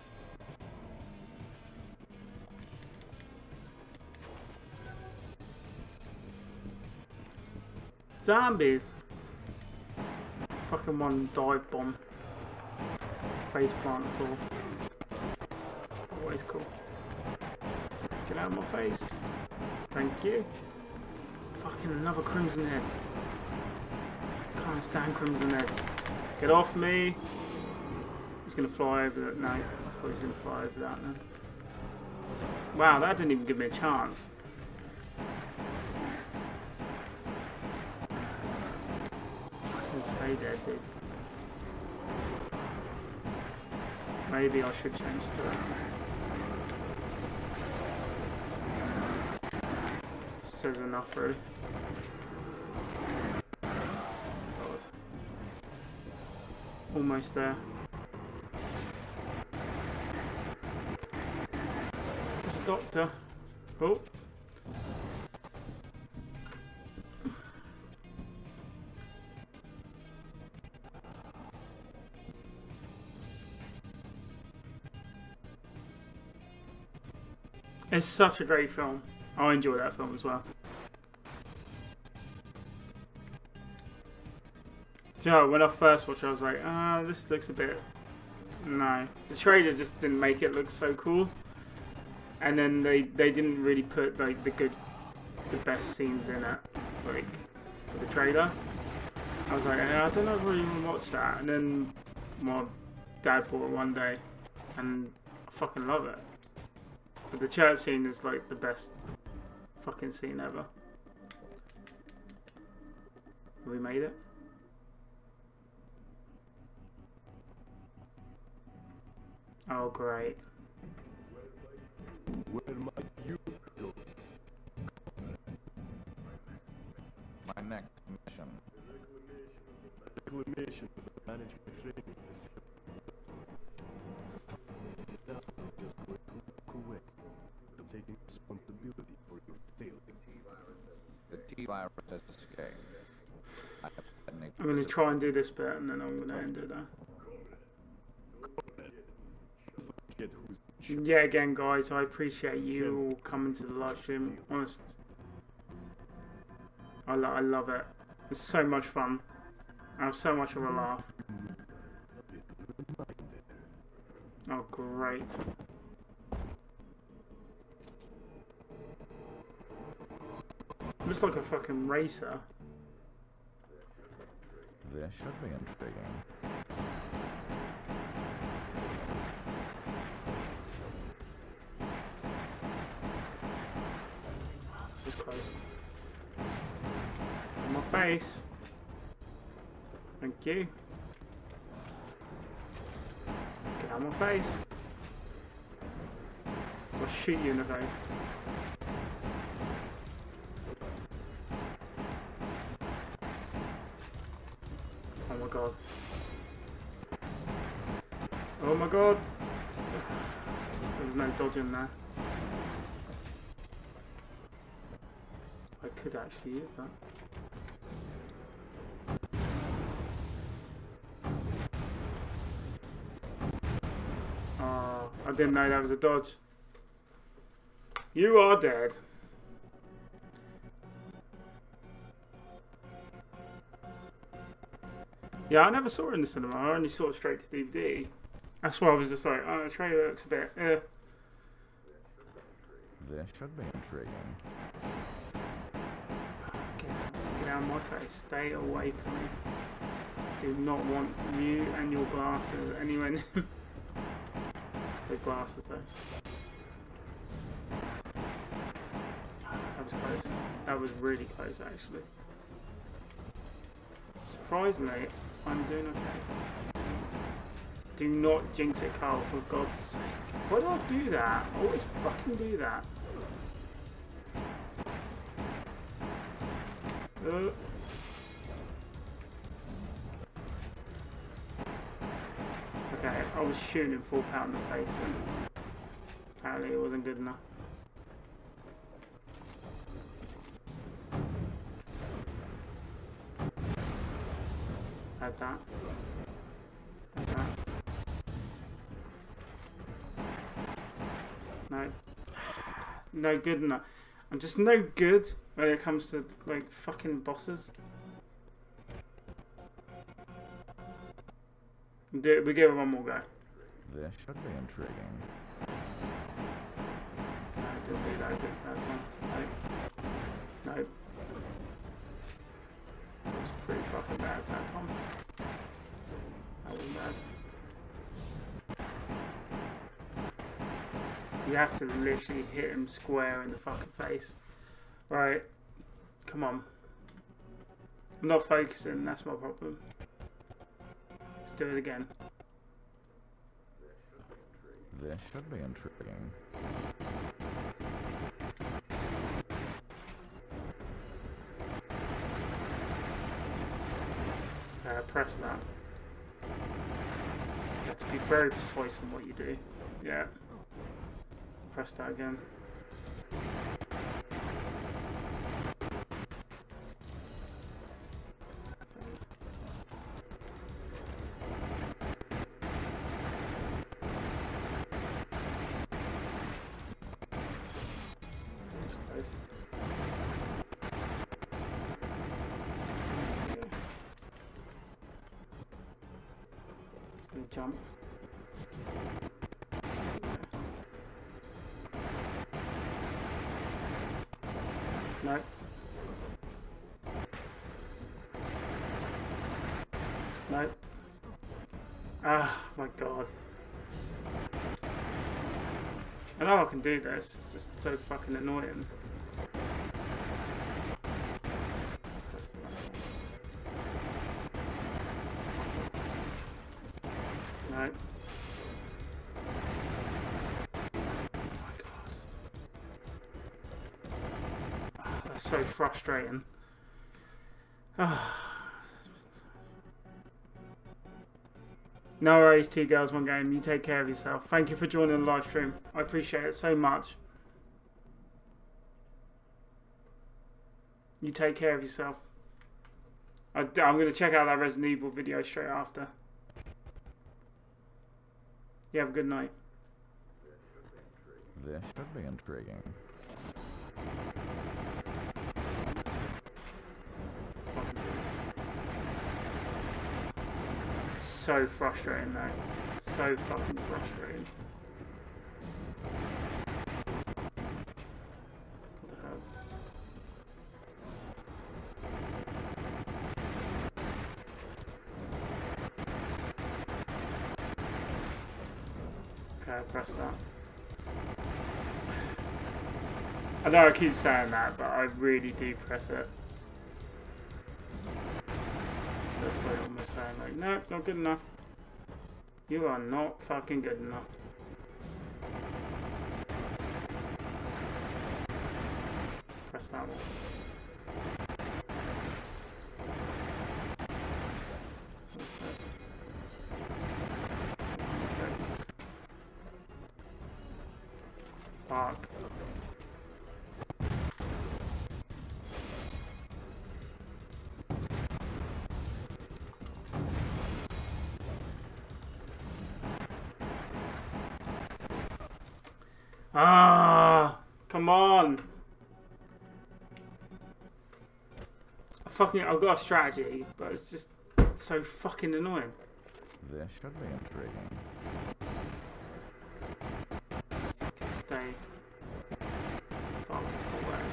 Zombies. Fucking one dive bomb. Face plant floor. Always cool. Get out of my face. Thank you. Fucking another Crimson Head. Can't stand Crimson Heads. Get off me. He's gonna fly over that. No, I thought he was gonna fly over that then. Wow, that didn't even give me a chance. Stay dead, dude. Maybe I should change to that. Says enough, really. God. Almost there. It's the doctor. Oh. It's such a great film. I enjoy that film as well. Do you know, when I first watched it, I was like, this looks a bit... No. The trailer just didn't make it look so cool. And then they didn't really put like the best scenes in it, like, for the trailer. I was like, I don't know if I really want to watch that. And then my dad bought it one day, and I fucking love it. But the church scene is like the best fucking scene ever. Have we made it? Oh, great. Where might you go? My next mission. Reclamation of the management training facility. Now, just going to Kuwait. Taking responsibility for your failing. The T-virus has escaped. I'm going to try and do this bit, and then I'm going to end it there. Yeah, again, guys, I appreciate you all coming to the live stream. Honest, I love it. It's so much fun. I have so much of a laugh. Oh, great. Looks like a fucking racer. This should be intriguing. It's close. On my face. Thank you. Get out of my face. I'll shoot you in the face. Oh my god. Oh my god. There was no dodging there. I could actually use that. Oh, I didn't know that was a dodge. You are dead. Yeah, I never saw it in the cinema. I only saw it straight to DVD. That's why I was just like, oh, the trailer looks a bit, This should be intriguing. Get out of my face. Stay away from me. Do not want you and your glasses anywhere near. Those glasses though. That was close. That was really close actually. Surprisingly, I'm doing okay. Do not jinx it, Carl, for God's sake. Why do I do that? I always fucking do that. Okay, I was shooting him full pound in the face then. Apparently it wasn't good enough. Had that. Had that. No. No good enough. I'm just no good when it comes to like fucking bosses. We give it one more go. This should be intriguing. No, I didn't do that good that time. No. No. That was pretty fucking bad that time. That was bad. You have to literally hit him square in the fucking face. Right. Come on. I'm not focusing, that's my problem. Let's do it again. This should be intriguing. Okay, press that. You have to be very precise in what you do. Yeah. Press that again. jump. No. No. Ah, my God. I know I can do this, it's just so fucking annoying. No. Oh my God. Oh, that's so frustrating. No worries, 2 girls, 1 game. You take care of yourself. Thank you for joining the live stream. I appreciate it so much. You take care of yourself. I'm going to check out that Resident Evil video straight after. You have a good night. This should be intriguing. So frustrating though. So fucking frustrating. What the hell? Okay, I pressed that. I know I keep saying that, but I really do press it. That's like almost saying like, no, not good enough. You are not fucking good enough. Press that one. What's this? Face. Fuck. Ah, come on. I've got a strategy, but it's just so fucking annoying. This should be intriguing. Fucking stay far away.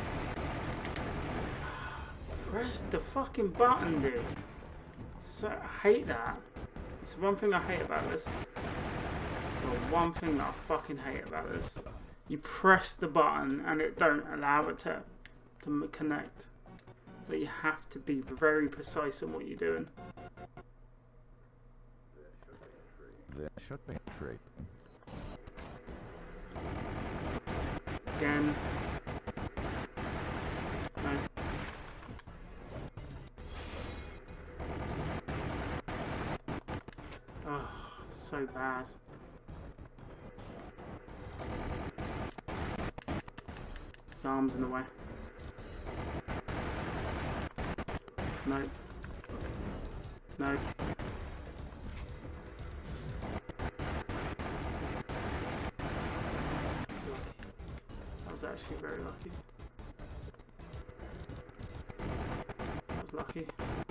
Press the fucking button, dude. So I hate that. It's the one thing I hate about this. It's the one thing that I fucking hate about this. You press the button and it don't allow it to connect. So you have to be very precise in what you're doing. This should be intriguing. Again. No. Oh, so bad. His arm's in the way. No. No. That was actually very lucky. That was lucky.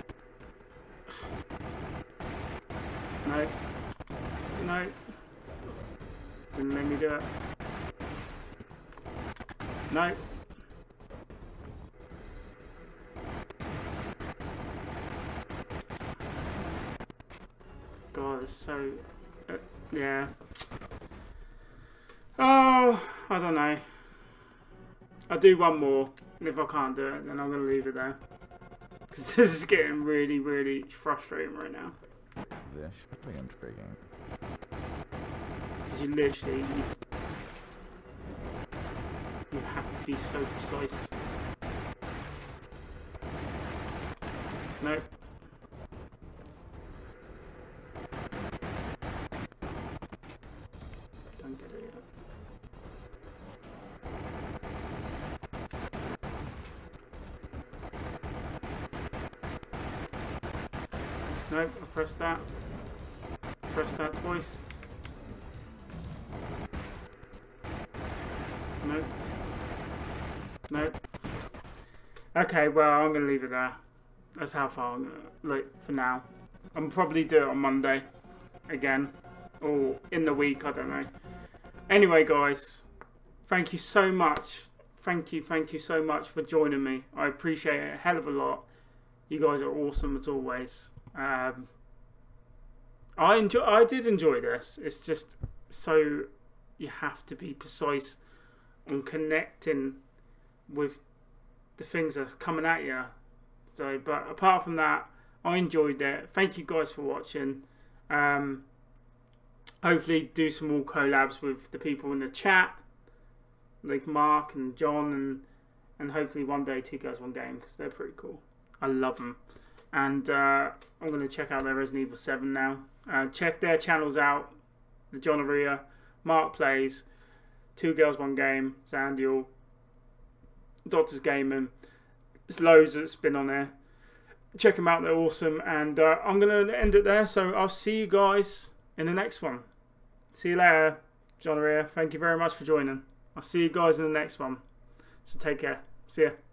No. No. Didn't let me do it. No. God, it's so... yeah. Oh, I don't know. I'll do one more, and if I can't do it, then I'm going to leave it there. Because this is getting really, really frustrating right now. This should be intriguing. Because you literally... You have to be so precise. Nope. Don't get it yet. Nope, I pressed that. Pressed that twice. Nope. Nope. Okay, well, I'm going to leave it there. That's how far I'm going to, like, for now. I'll probably do it on Monday. again, or in the week, I don't know. Anyway, guys, thank you so much. Thank you so much for joining me. I appreciate it a hell of a lot. You guys are awesome as always. I did enjoy this. It's just so you have to be precise on connecting with the things that's coming at you. So, but apart from that, I enjoyed it. Thank you guys for watching. Hopefully do some more collabs with the people in the chat, like Mark and John, and hopefully one day 2 Girls One Game, because they're pretty cool. I love them. And I'm going to check out their Resident Evil 7 now. Check their channels out. The John Aria, Mark Plays, 2 Girls One Game, Zandiel, Doctor's Gaming. There's loads that's been on there. Check them out, they're awesome. And I'm going to end it there. So I'll see you guys in the next one. See you later, John Aria. Thank you very much for joining. I'll see you guys in the next one. So take care. See ya.